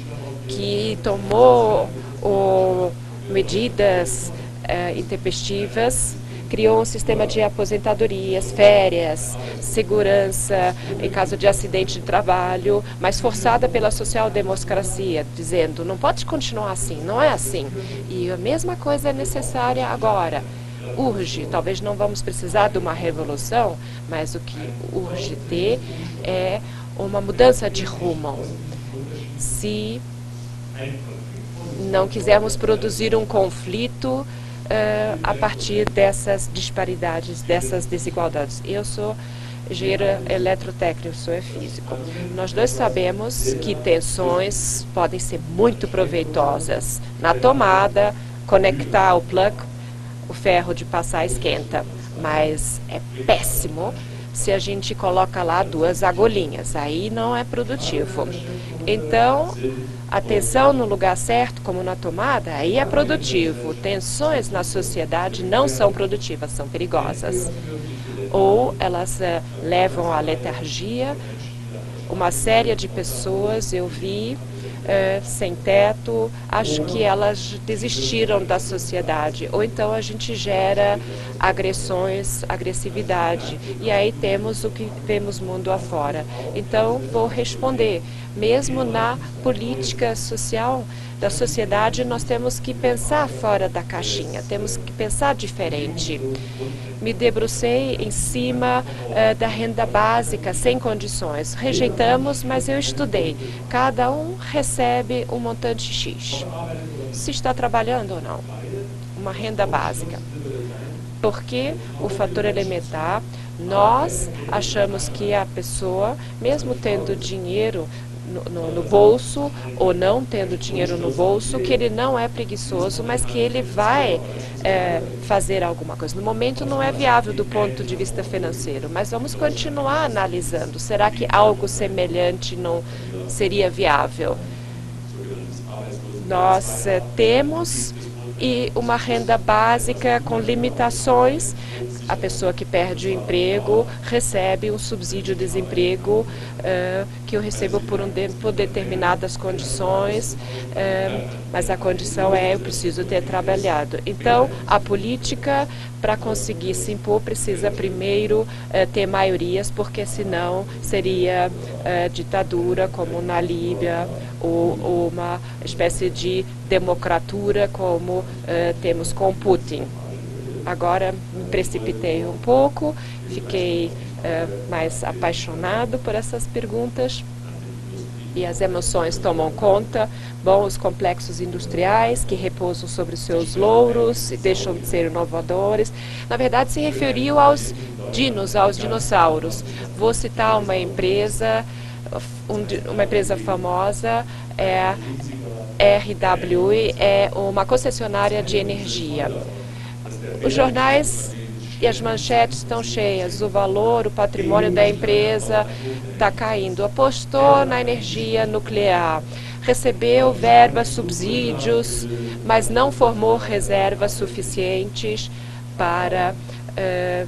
que tomou o, medidas eh, intempestivas, criou um sistema de aposentadorias, férias, segurança em caso de acidente de trabalho, mas forçada pela social-democracia, dizendo, não pode continuar assim, não é assim. E a mesma coisa é necessária agora. urge. Talvez não vamos precisar de uma revolução, mas o que urge ter é uma mudança de rumo. Se não quisermos produzir um conflito Uh, a partir dessas disparidades, dessas desigualdades. Eu sou engenheiro eletrotécnico, sou físico. Nós dois sabemos que tensões podem ser muito proveitosas. Na tomada, conectar o plug, o ferro de passar esquenta, mas é péssimo se a gente coloca lá duas agulhinhas, aí não é produtivo. Então, a tensão no lugar certo, como na tomada, aí é produtivo. Tensões na sociedade não são produtivas, são perigosas. Ou elas uh, levam à letargia. Uma série de pessoas, eu vi, uh, sem teto, acho que elas desistiram da sociedade. Ou então a gente gera agressões, agressividade. E aí temos o que vemos mundo afora. Então, vou responder. Mesmo na política social da sociedade, nós temos que pensar fora da caixinha, temos que pensar diferente. Me debrucei em cima uh, da renda básica, sem condições. Rejeitamos, mas eu estudei. Cada um recebe um montante X. Se está trabalhando ou não. Uma renda básica. Porque o fator elementar, nós achamos que a pessoa, mesmo tendo dinheiro No, no, no bolso, ou não tendo dinheiro no bolso, que ele não é preguiçoso, mas que ele vai é, fazer alguma coisa. No momento não é viável do ponto de vista financeiro, mas vamos continuar analisando. Será que algo semelhante não seria viável? Nós é, temos e uma renda básica com limitações. A pessoa que perde o emprego recebe um subsídio de desemprego uh, que eu recebo por, um de, por determinadas condições, uh, mas a condição é eu preciso ter trabalhado. Então, a política, para conseguir se impor, precisa primeiro uh, ter maiorias, porque senão seria uh, ditadura, como na Líbia, ou, ou uma espécie de democratura, como uh, temos com Putin. Agora me precipitei um pouco, fiquei uh, mais apaixonado por essas perguntas e as emoções tomam conta. Bom, os complexos industriais que repousam sobre seus louros e deixam de ser inovadores. Na verdade, se referiu aos dinos, aos dinossauros. Vou citar uma empresa, um, uma empresa famosa, é a R W E, é uma concessionária de energia. Os jornais e as manchetes estão cheias, o valor, o patrimônio da empresa está caindo. Apostou na energia nuclear, recebeu verbas, subsídios, mas não formou reservas suficientes para uh,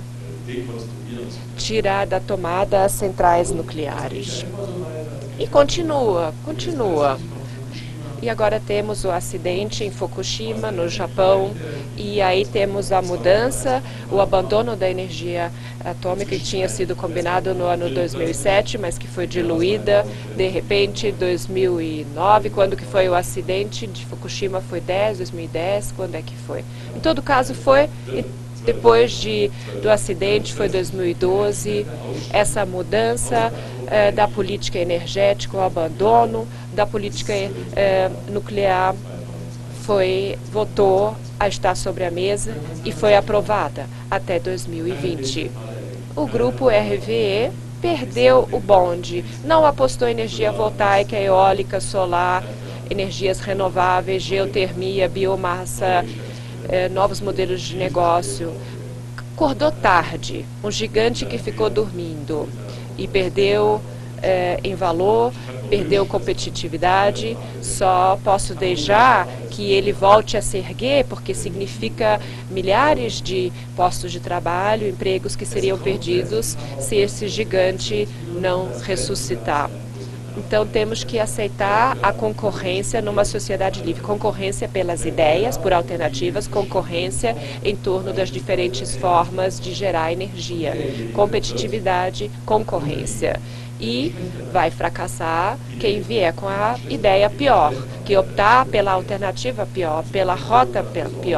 tirar da tomada as centrais nucleares. E continua, continua. E agora temos o acidente em Fukushima, no Japão, e aí temos a mudança, o abandono da energia atômica que tinha sido combinado no ano dois mil e sete, mas que foi diluída de repente em dois mil e nove. Quando que foi o acidente de Fukushima? Foi dez, dois mil e dez? Quando é que foi? Em todo caso foi depois de, do acidente, foi dois mil e doze, essa mudança eh, da política energética, o abandono da política eh, nuclear foi, votou a estar sobre a mesa e foi aprovada até dois mil e vinte. O grupo R V E perdeu o bonde, não apostou em energia voltaica, eólica, solar, energias renováveis, geotermia, biomassa, eh, novos modelos de negócio. Acordou tarde, um gigante que ficou dormindo e perdeu eh, em valor, perdeu competitividade. Só posso deixar que ele volte a se erguer, porque significa milhares de postos de trabalho, empregos que seriam perdidos se esse gigante não ressuscitar. Então, temos que aceitar a concorrência numa sociedade livre. Concorrência pelas ideias, por alternativas, concorrência em torno das diferentes formas de gerar energia. Competitividade, concorrência. E vai fracassar quem vier com a ideia pior, que optar pela alternativa pior, pela rota pior.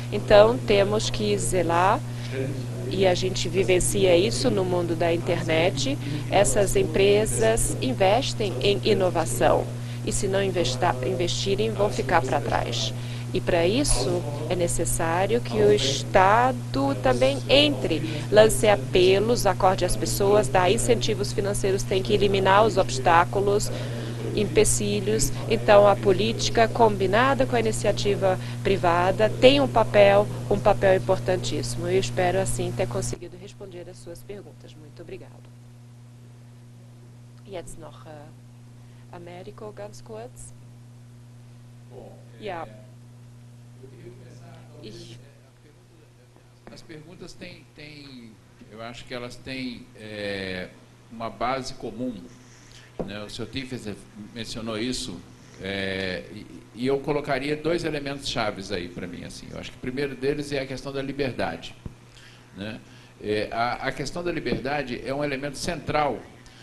Então, temos que zelar, e a gente vivencia isso no mundo da internet. Essas empresas investem em inovação, e se não investar, investirem, vão ficar para trás. E para isso é necessário que o Estado também entre, lance apelos, acorde as pessoas, dá incentivos financeiros, tem que eliminar os obstáculos, empecilhos. Então a política combinada com a iniciativa privada tem um papel, um papel importantíssimo. Eu espero assim ter conseguido responder as suas perguntas. Muito obrigado. Jetzt noch uh, Américo, ganz kurz. Ja. Ich. As perguntas têm, têm, eu acho que elas têm é, uma base comum, né? O senhor Tifes mencionou isso, é, e, e eu colocaria dois elementos chaves aí para mim. Assim. Eu acho que o primeiro deles é a questão da liberdade, né? É, a, a questão da liberdade é um elemento central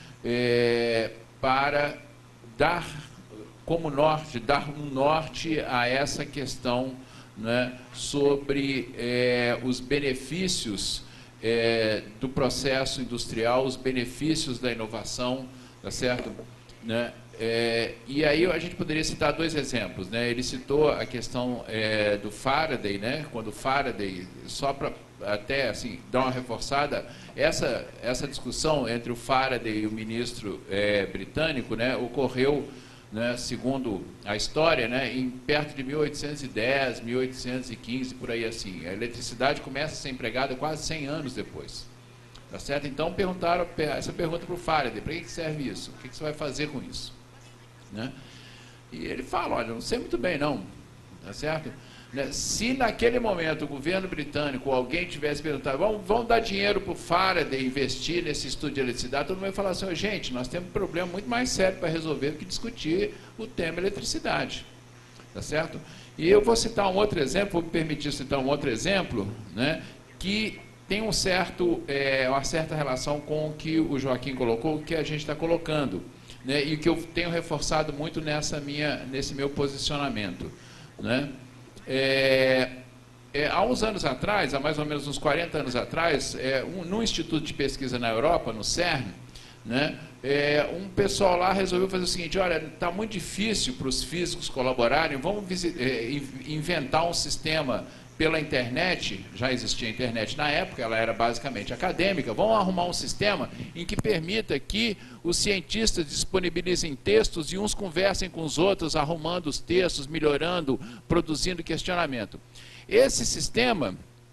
é, para dar como norte, dar um norte a essa questão, né, sobre é, os benefícios é, do processo industrial, os benefícios da inovação, tá certo? Né? É, e aí a gente poderia citar dois exemplos, né? Ele citou a questão é, do Faraday, né? Quando o Faraday, só para até assim dar uma reforçada, essa essa discussão entre o Faraday e o ministro é, britânico, né, ocorreu, né, segundo a história, né, em perto de mil oitocentos e dez, mil oitocentos e quinze, por aí assim. A eletricidade começa a ser empregada quase cem anos depois. Tá certo? Então perguntaram essa pergunta para o Faraday: para que serve isso? O que você vai fazer com isso? Né? E ele fala: olha, não sei muito bem não. Tá certo? Né? Se naquele momento o governo britânico ou alguém tivesse perguntado, vamos, vamos dar dinheiro para o Faraday investir nesse estudo de eletricidade, todo mundo ia falar assim: oh, gente, nós temos um problema muito mais sério para resolver do que discutir o tema eletricidade. Tá certo? E eu vou citar um outro exemplo, vou me permitir citar um outro exemplo, né, que tem um certo, é, uma certa relação com o que o Joaquim colocou, o que a gente está colocando, né, e que eu tenho reforçado muito nessa minha, nesse meu posicionamento. Né? É, é, há uns anos atrás, há mais ou menos uns quarenta anos atrás, é, um, num instituto de pesquisa na Europa, no CERN, né, é, um pessoal lá resolveu fazer o seguinte: olha, está muito difícil para os físicos colaborarem, vamos é, inventar um sistema pela internet. Já existia a internet na época, ela era basicamente acadêmica. Vamos arrumar um sistema em que permita que os cientistas disponibilizem textos e uns conversem com os outros, arrumando os textos, melhorando, produzindo questionamento. Esse sistema,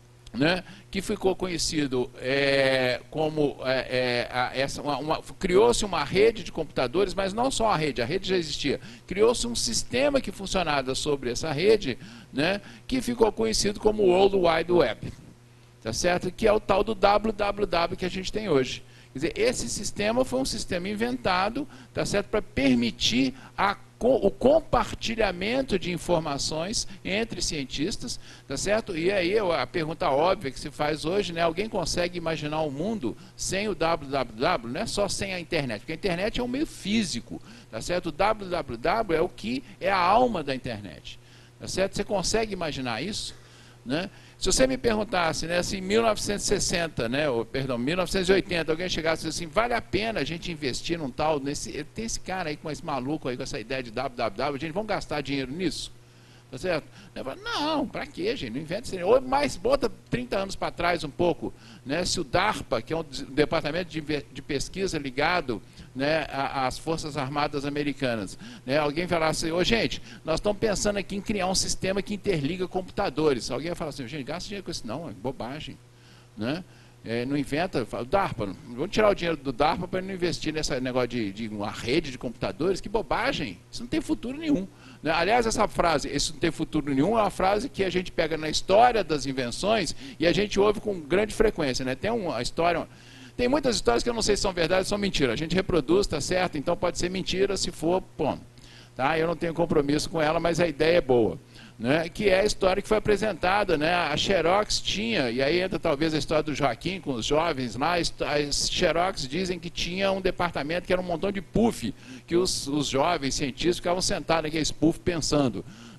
né, que ficou conhecido é, como é, é, essa, uma, uma, criou-se uma rede de computadores, mas não só a rede, a rede já existia, criou-se um sistema que funcionava sobre essa rede, né, que ficou conhecido como World Wide Web, tá certo? Que é o tal do W W W que a gente tem hoje. Quer dizer, esse sistema foi um sistema inventado, tá certo, para permitir a o compartilhamento de informações entre cientistas, tá certo? E aí a pergunta óbvia que se faz hoje, né? Alguém consegue imaginar um mundo sem o W W W? Não é só sem a internet, porque a internet é um meio físico, tá certo? O W W W é o que é a alma da internet, tá certo? Você consegue imaginar isso? Né? Se você me perguntasse, né, assim, em mil novecentos e sessenta, né, ou, perdão, mil novecentos e oitenta, alguém chegasse e disse assim: vale a pena a gente investir num tal, nesse, tem esse cara aí com esse maluco aí com essa ideia de W W W, gente, vamos gastar dinheiro nisso? Tá certo? Eu falo, não, para quê, gente? Não inventa isso. Ou mais, bota trinta anos para trás um pouco, né, se o DARPA, que é um departamento de, de pesquisa ligado, né, às Forças Armadas Americanas, né, alguém falasse assim: ô, gente, nós estamos pensando aqui em criar um sistema que interliga computadores. Alguém vai falar assim: gente, gasta dinheiro com isso. Não, é bobagem. Né? É, não inventa, fala, DARPA, vamos tirar o dinheiro do DARPA para não investir nesse negócio de, de uma rede de computadores. Que bobagem, isso não tem futuro nenhum. Né? Aliás, essa frase, isso não tem futuro nenhum, é uma frase que a gente pega na história das invenções e a gente ouve com grande frequência. Né? Tem uma história... Tem muitas histórias que eu não sei se são verdade ou são mentira. A gente reproduz, tá certo? Então pode ser mentira, se for, bom. Tá? Eu não tenho compromisso com ela, mas a ideia é boa. Né? Que é a história que foi apresentada. Né? A Xerox tinha, e aí entra talvez a história do Joaquim com os jovens lá, as Xerox dizem que tinha um departamento que era um montão de puff, que os, os jovens cientistas ficavam sentados naqueles puff pensando.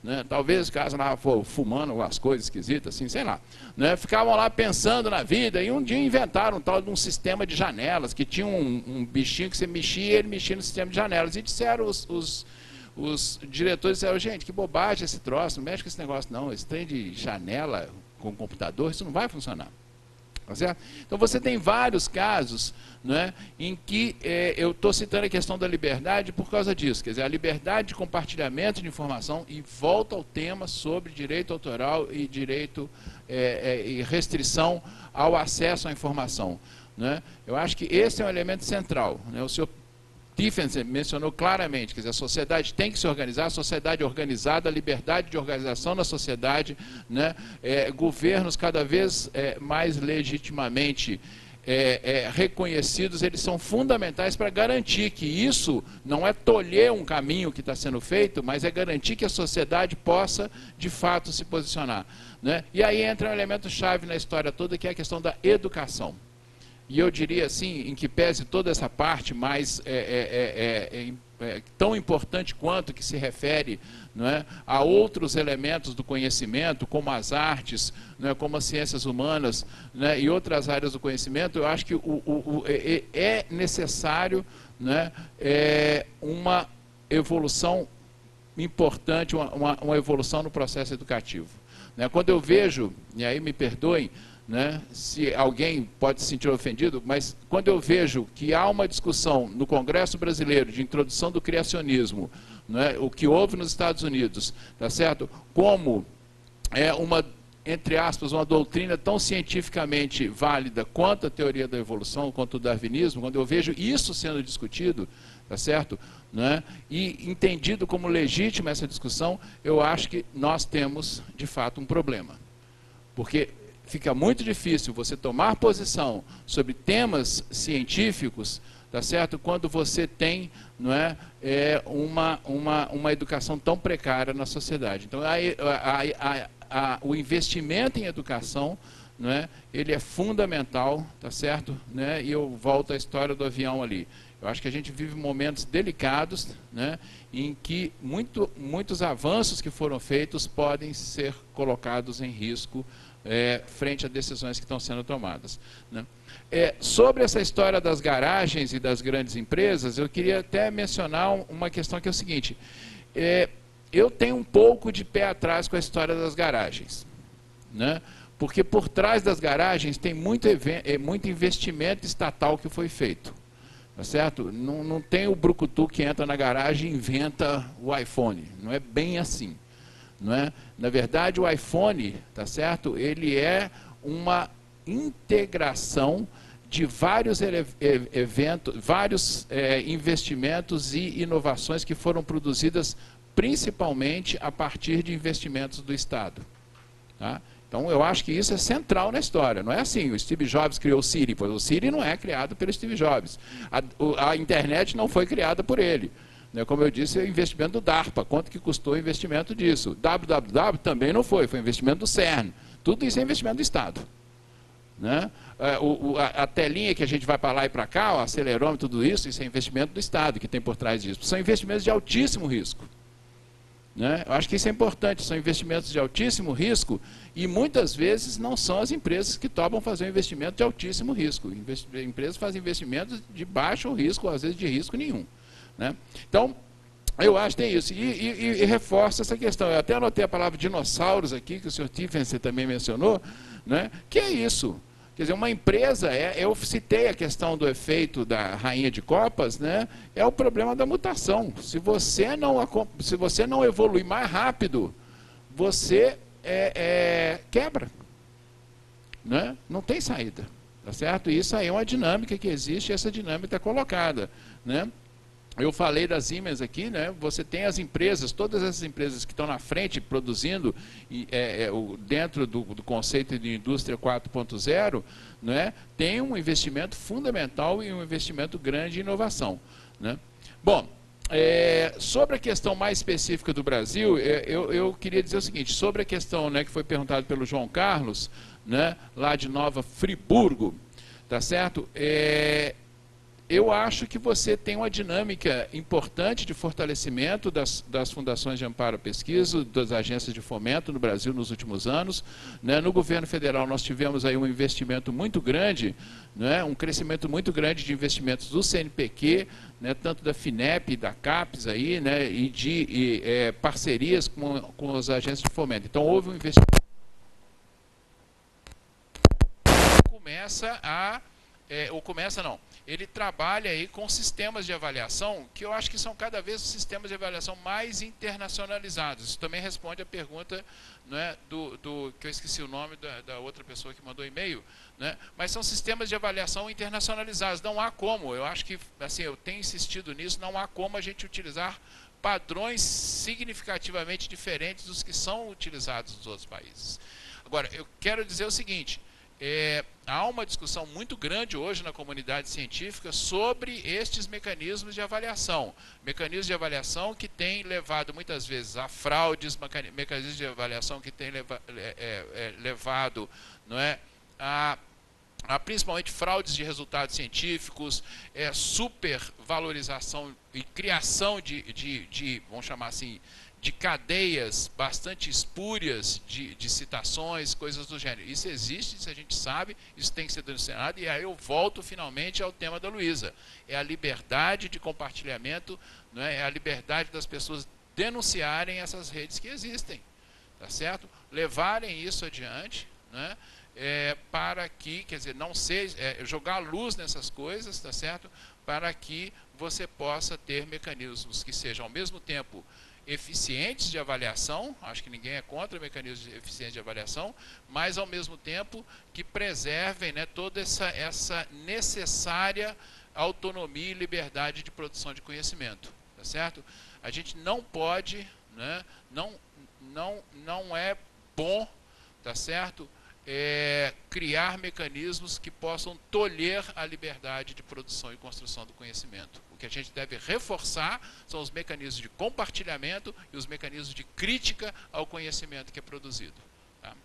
né? Talvez os caras lá fumando umas coisas esquisitas, assim, sei lá, né? Ficavam lá pensando na vida e um dia inventaram um tal de um sistema de janelas, que tinha um, um bichinho que você mexia e ele mexia no sistema de janelas. E disseram os, os, os diretores, disseram, gente, que bobagem esse troço, não mexe com esse negócio não, esse trem de janela com computador, isso não vai funcionar. Tá certo? Então você tem vários casos, né, em que é, eu estou citando a questão da liberdade por causa disso, quer dizer, a liberdade de compartilhamento de informação, e volta ao tema sobre direito autoral e direito é, é, e restrição ao acesso à informação, né? Eu acho que esse é um elemento central, né? O senhor Tiffany mencionou claramente, quer dizer, a sociedade tem que se organizar, a sociedade organizada, a liberdade de organização na sociedade, né? É, governos cada vez é, mais legitimamente é, é, reconhecidos, eles são fundamentais para garantir que isso não é tolher um caminho que está sendo feito, mas é garantir que a sociedade possa, de fato, se posicionar, né? E aí entra um elemento chave na história toda, que é a questão da educação. E eu diria assim, em que pese toda essa parte mais é, é, é, é, é, tão importante quanto, que se refere, não é, a outros elementos do conhecimento, como as artes, não é, como as ciências humanas, né, e outras áreas do conhecimento, eu acho que o, o, o, é, é necessário, né, é, uma evolução importante, uma, uma, uma evolução no processo educativo. Né? Quando eu vejo, e aí me perdoem, né, se alguém pode se sentir ofendido, mas quando eu vejo que há uma discussão no Congresso Brasileiro de introdução do criacionismo, né, o que houve nos Estados Unidos, tá certo? Como é uma, entre aspas, uma doutrina tão cientificamente válida quanto a teoria da evolução, quanto o darwinismo, quando eu vejo isso sendo discutido, tá certo? Né, e entendido como legítima essa discussão, eu acho que nós temos, de fato, um problema. Porque fica muito difícil você tomar posição sobre temas científicos, tá certo? Quando você tem, não é, é uma, uma, uma educação tão precária na sociedade. Então, a, a, a, a, o investimento em educação, não é, ele é fundamental, tá certo? Né? E eu volto à história do avião ali. Eu acho que a gente vive momentos delicados, né, em que muito, muitos avanços que foram feitos podem ser colocados em risco É, frente a decisões que estão sendo tomadas, né? É, sobre essa história das garagens e das grandes empresas, eu queria até mencionar uma questão que é o seguinte, é, eu tenho um pouco de pé atrás com a história das garagens, né? Porque por trás das garagens tem muito, muito investimento estatal que foi feito, tá certo? Não, não tem o brucutu que entra na garagem e inventa o iPhone, não é bem assim. Não é? Na verdade, o iPhone, tá certo? Ele é uma integração de vários eventos, vários é, investimentos e inovações que foram produzidas principalmente a partir de investimentos do Estado. Tá? Então, eu acho que isso é central na história. Não é assim, o Steve Jobs criou o Siri, pois o Siri não é criado pelo Steve Jobs. A, a internet não foi criada por ele. Como eu disse, é o investimento do DARPA, quanto que custou o investimento disso. W W W também não foi, foi investimento do CERN. Tudo isso é investimento do Estado. Né? O, o, a, a telinha que a gente vai para lá e para cá, o acelerômetro, tudo isso, isso é investimento do Estado que tem por trás disso. São investimentos de altíssimo risco. Né? Eu acho que isso é importante, são investimentos de altíssimo risco e muitas vezes não são as empresas que topam fazer um investimento de altíssimo risco. Invest, empresas fazem investimentos de baixo risco, às vezes de risco nenhum. Né? Então, eu acho que tem isso. E, e, e reforça essa questão. Eu até anotei a palavra dinossauros aqui, que o senhor Tiffany também mencionou, né? Que é isso. Quer dizer, uma empresa, é, eu citei a questão do efeito da rainha de copas, né? É o problema da mutação. Se você não, se você não evoluir mais rápido, você é, é, quebra. Né? Não tem saída. Tá certo? E isso aí é uma dinâmica que existe, e essa dinâmica está colocada. Né? Eu falei das Siemens aqui, né? Você tem as empresas, todas essas empresas que estão na frente produzindo é, é, o, dentro do, do conceito de indústria quatro ponto zero, né? Tem um investimento fundamental e um investimento grande em inovação. Né? Bom, é, sobre a questão mais específica do Brasil, é, eu, eu queria dizer o seguinte, sobre a questão, né, que foi perguntado pelo João Carlos, né, lá de Nova Friburgo, tá certo? É, eu acho que você tem uma dinâmica importante de fortalecimento das, das fundações de amparo à pesquisa, das agências de fomento no Brasil nos últimos anos, né? No governo federal nós tivemos aí um investimento muito grande, né? Um crescimento muito grande de investimentos do C N P Q, né? Tanto da FINEP, da CAPES, aí, né? E de e, é, parcerias com, com as agências de fomento. Então houve um investimento. Começa a... É, ou começa não, ele trabalha aí com sistemas de avaliação que eu acho que são cada vez os sistemas de avaliação mais internacionalizados. Isso também responde à pergunta, não é, do, do, que eu esqueci o nome da, da outra pessoa que mandou e-mail, né, mas são sistemas de avaliação internacionalizados. Não há como, eu acho que, assim, eu tenho insistido nisso, não há como a gente utilizar padrões significativamente diferentes dos que são utilizados nos outros países. Agora, eu quero dizer o seguinte... É, há uma discussão muito grande hoje na comunidade científica sobre estes mecanismos de avaliação. Mecanismos de avaliação que têm levado muitas vezes a fraudes, mecanismos de avaliação que têm leva, é, é, levado, não é, a, a principalmente fraudes de resultados científicos, é, supervalorização e criação de, de, de, vamos chamar assim, de cadeias bastante espúrias de, de citações, coisas do gênero. Isso existe, isso a gente sabe, isso tem que ser denunciado, e aí eu volto finalmente ao tema da Luísa. É a liberdade de compartilhamento, não é? É a liberdade das pessoas denunciarem essas redes que existem, tá certo? Levarem isso adiante, né? É, para que, quer dizer, não seja, é, jogar luz nessas coisas, tá certo? Para que você possa ter mecanismos que sejam ao mesmo tempo eficientes de avaliação, acho que ninguém é contra mecanismos eficientes de avaliação, mas ao mesmo tempo que preservem, né, toda essa, essa necessária autonomia e liberdade de produção de conhecimento, tá certo? A gente não pode, né, não, não, não é bom, tá certo, é, criar mecanismos que possam tolher a liberdade de produção e construção do conhecimento. O que a gente deve reforçar são os mecanismos de compartilhamento e os mecanismos de crítica ao conhecimento que é produzido. Tá?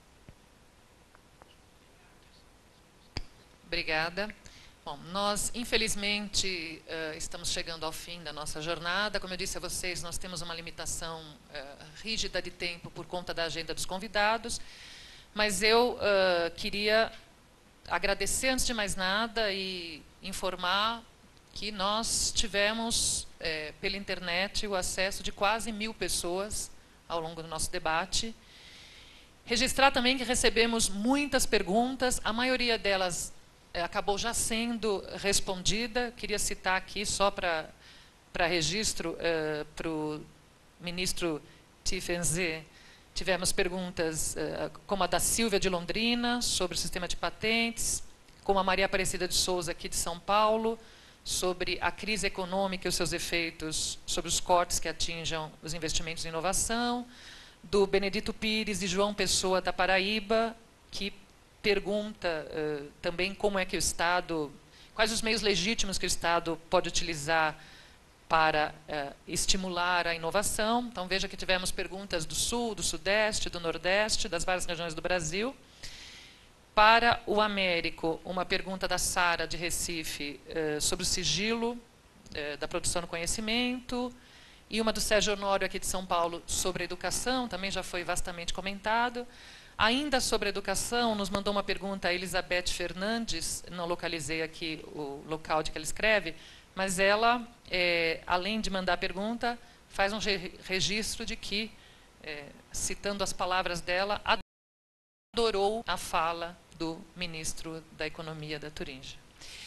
Obrigada. Bom, nós, infelizmente, uh, estamos chegando ao fim da nossa jornada. Como eu disse a vocês, nós temos uma limitação uh, rígida de tempo por conta da agenda dos convidados. Mas eu uh, queria agradecer, antes de mais nada, e informar que nós tivemos, é, pela internet, o acesso de quase mil pessoas ao longo do nosso debate. Registrar também que recebemos muitas perguntas, a maioria delas é, acabou já sendo respondida. Queria citar aqui, só para para registro, é, para o ministro Tifenze. Tivemos perguntas uh, como a da Silvia de Londrina, sobre o sistema de patentes, como a Maria Aparecida de Souza, aqui de São Paulo, sobre a crise econômica e os seus efeitos sobre os cortes que atinjam os investimentos em inovação, do Benedito Pires e João Pessoa, da Paraíba, que pergunta uh, também como é que o Estado, quais os meios legítimos que o Estado pode utilizar para uh, estimular a inovação. Então, veja que tivemos perguntas do Sul, do Sudeste, do Nordeste, das várias regiões do Brasil. Para o Américo, uma pergunta da Sara, de Recife, uh, sobre o sigilo uh, da produção do conhecimento, e uma do Sérgio Honório, aqui de São Paulo, sobre a educação, também já foi vastamente comentado. Ainda sobre a educação, nos mandou uma pergunta a Elizabeth Fernandes, não localizei aqui o local de que ela escreve, mas ela, é, além de mandar a pergunta, faz um re registro de que, é, citando as palavras dela, adorou a fala do ministro da Economia da Turíngia.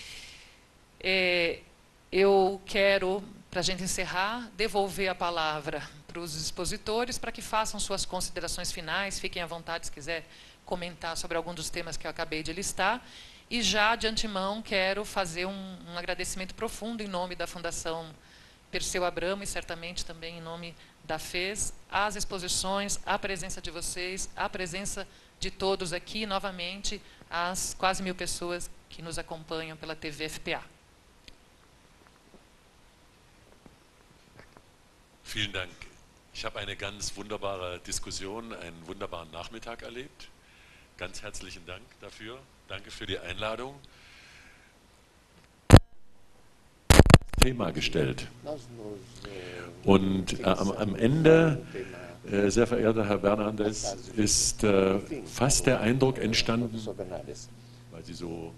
É, eu quero, para a gente encerrar, devolver a palavra para os expositores, para que façam suas considerações finais, fiquem à vontade se quiser comentar sobre algum dos temas que eu acabei de listar. E já, de antemão, quero fazer um, um agradecimento profundo em nome da Fundação Perseu Abramo e certamente também em nome da F E S, às exposições, à presença de vocês, à presença de todos aqui, novamente, às quase mil pessoas que nos acompanham pela T V F P A. Vielen Dank. Ich habe eine ganz wunderbare Diskussion, einen wunderbaren Nachmittag erlebt. Ganz herzlichen Dank dafür. Danke für die Einladung. Thema gestellt. Und äh, am, am Ende, äh, sehr verehrter Herr Bernardes, ist äh, fast der Eindruck entstanden, weil Sie so...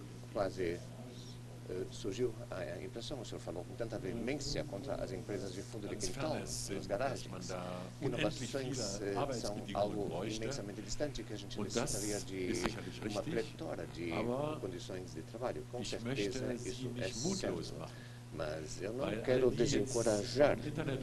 Surgiu a impressão, o senhor falou com tanta veemência contra as empresas de fundo de quintal, as garagens. Inovações são algo imensamente distante que a gente necessitaria de uma pletora de condições de trabalho. Com certeza isso é certo. Mas eu não quero desencorajar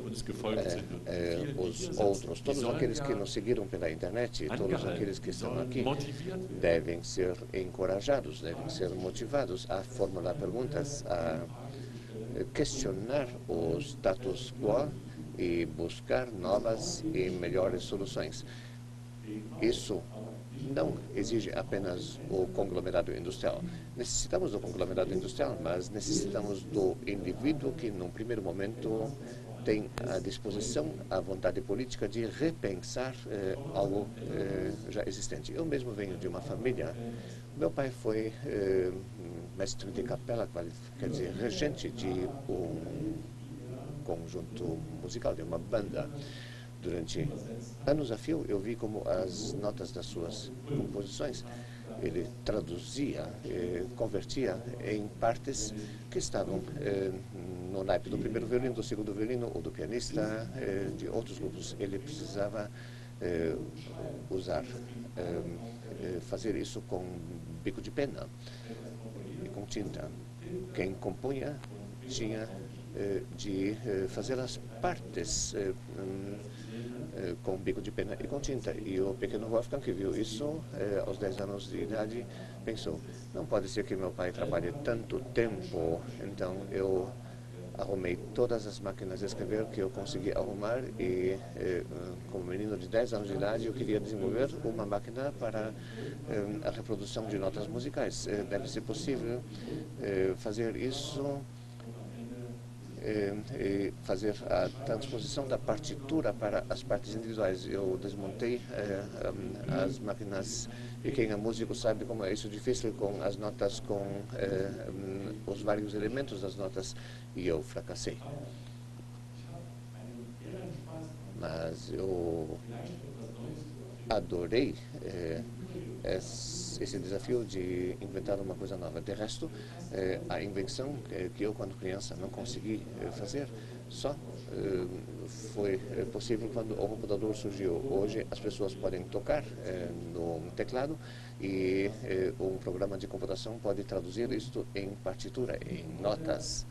é, é, os outros. Todos aqueles que nos seguiram pela internet, todos aqueles que estão aqui, devem ser encorajados, devem ser motivados a formular perguntas, a questionar o status quo e buscar novas e melhores soluções. Isso não exige apenas o conglomerado industrial. Necessitamos do conglomerado industrial, mas necessitamos do indivíduo que, num primeiro momento, tem a disposição, a vontade política de repensar eh, algo eh, já existente. Eu mesmo venho de uma família. Meu pai foi eh, mestre de capela, quer dizer, regente de um conjunto musical, de uma banda. Durante anos a fio, eu vi como as notas das suas composições, ele traduzia, eh, convertia em partes que estavam eh, no naipe do primeiro violino, do segundo violino, ou do pianista, eh, de outros grupos. Ele precisava eh, usar, eh, fazer isso com bico de pena e com tinta. Quem compunha tinha eh, de eh, fazer as partes eh, um, com bico de pena e com tinta. E o pequeno Wolfgang, que viu isso eh, aos dez anos de idade, pensou, não pode ser que meu pai trabalhe tanto tempo. Então eu arrumei todas as máquinas de escrever que eu consegui arrumar e, eh, como menino de dez anos de idade, eu queria desenvolver uma máquina para eh, a reprodução de notas musicais. Eh, deve ser possível eh, fazer isso e fazer a transposição da partitura para as partes individuais. Eu desmontei eh, as máquinas, e quem é músico sabe como é isso difícil com as notas, com eh, os vários elementos das notas, e eu fracassei. Mas eu adorei eh, esse desafio de inventar uma coisa nova. De resto, eh, a invenção eh, que eu, quando criança, não consegui eh, fazer, só eh, foi possível quando o computador surgiu. Hoje, as pessoas podem tocar eh, no teclado e eh, um programa de computação pode traduzir isto em partitura, em notas.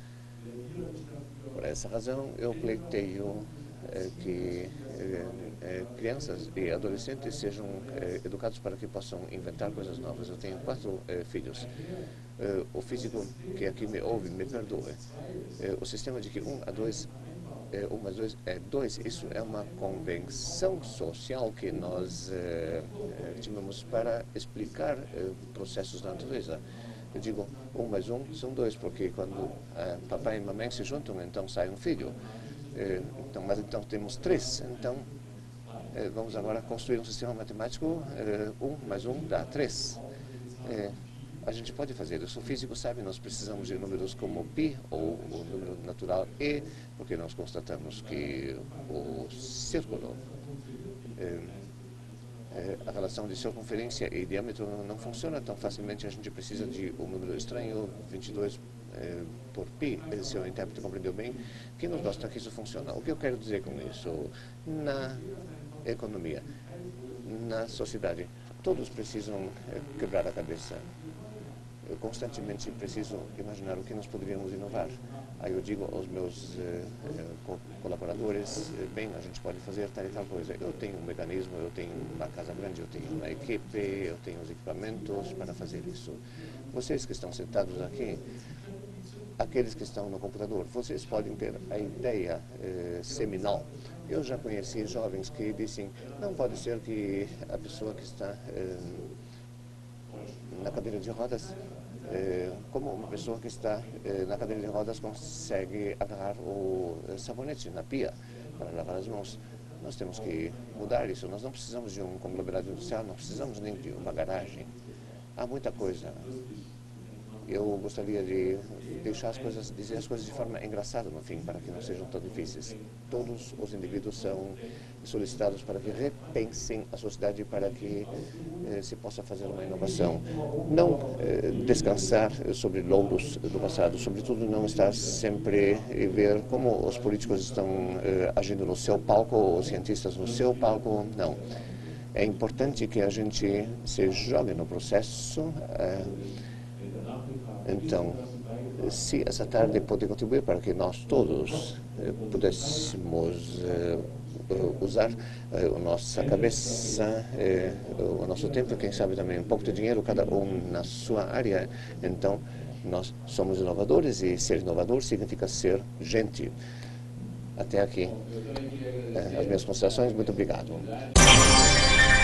Por essa razão, eu pleiteio eh, que eh, eh, crianças e adolescentes sejam eh, educados para que possam inventar coisas novas. Eu tenho quatro eh, filhos. Eh, o físico que aqui me ouve, me perdoe. Eh, o sistema de que um a dois, eh, um mais dois é dois, isso é uma convenção social que nós eh, tivemos para explicar eh, processos da natureza. Eu digo, um mais um são dois, porque quando eh, papai e mamãe se juntam, então sai um filho. Eh, então, mas então temos três. Então, eh, vamos agora construir um sistema matemático. Eh, um mais um dá três. Eh, a gente pode fazer isso. O físico sabe, nós precisamos de números como π, ou o número natural e, porque nós constatamos que o círculo, eh, a relação de circunferência e diâmetro não funciona tão facilmente. A gente precisa de um número estranho, vinte e dois eh, por π, se o intérprete compreendeu bem, que nos mostra que isso funciona. O que eu quero dizer com isso? Na economia, na sociedade, todos precisam eh, quebrar a cabeça. Eu constantemente preciso imaginar o que nós poderíamos inovar. Aí eu digo aos meus eh, co colaboradores, eh, bem, a gente pode fazer tal e tal coisa. Eu tenho um mecanismo, eu tenho uma casa grande, eu tenho uma equipe, eu tenho os equipamentos para fazer isso. Vocês que estão sentados aqui, aqueles que estão no computador, vocês podem ter a ideia eh, seminal. Eu já conheci jovens que dizem, não pode ser que a pessoa que está eh, na cadeira de rodas, Eh, como uma pessoa que está eh, na cadeira de rodas consegue agarrar o eh, sabonete na pia para lavar as mãos. Nós temos que mudar isso. Nós não precisamos de um conglomerado industrial, não precisamos nem de uma garagem. Há muita coisa eu gostaria de deixar as coisas, dizer as coisas de forma engraçada no fim, para que não sejam tão difíceis. Todos os indivíduos são solicitados para que repensem a sociedade para que eh, se possa fazer uma inovação. Não eh, descansar sobre louros do passado, sobretudo não estar sempre e ver como os políticos estão eh, agindo no seu palco, os cientistas no seu palco, não. É importante que a gente se jogue no processo. Eh, então, se essa tarde pode contribuir para que nós todos eh, pudéssemos eh, usar eh, a nossa cabeça, eh, o nosso tempo, quem sabe também um pouco de dinheiro, cada um na sua área, então nós somos inovadores e ser inovador significa ser gente. Até aqui eh, as minhas considerações. Muito obrigado.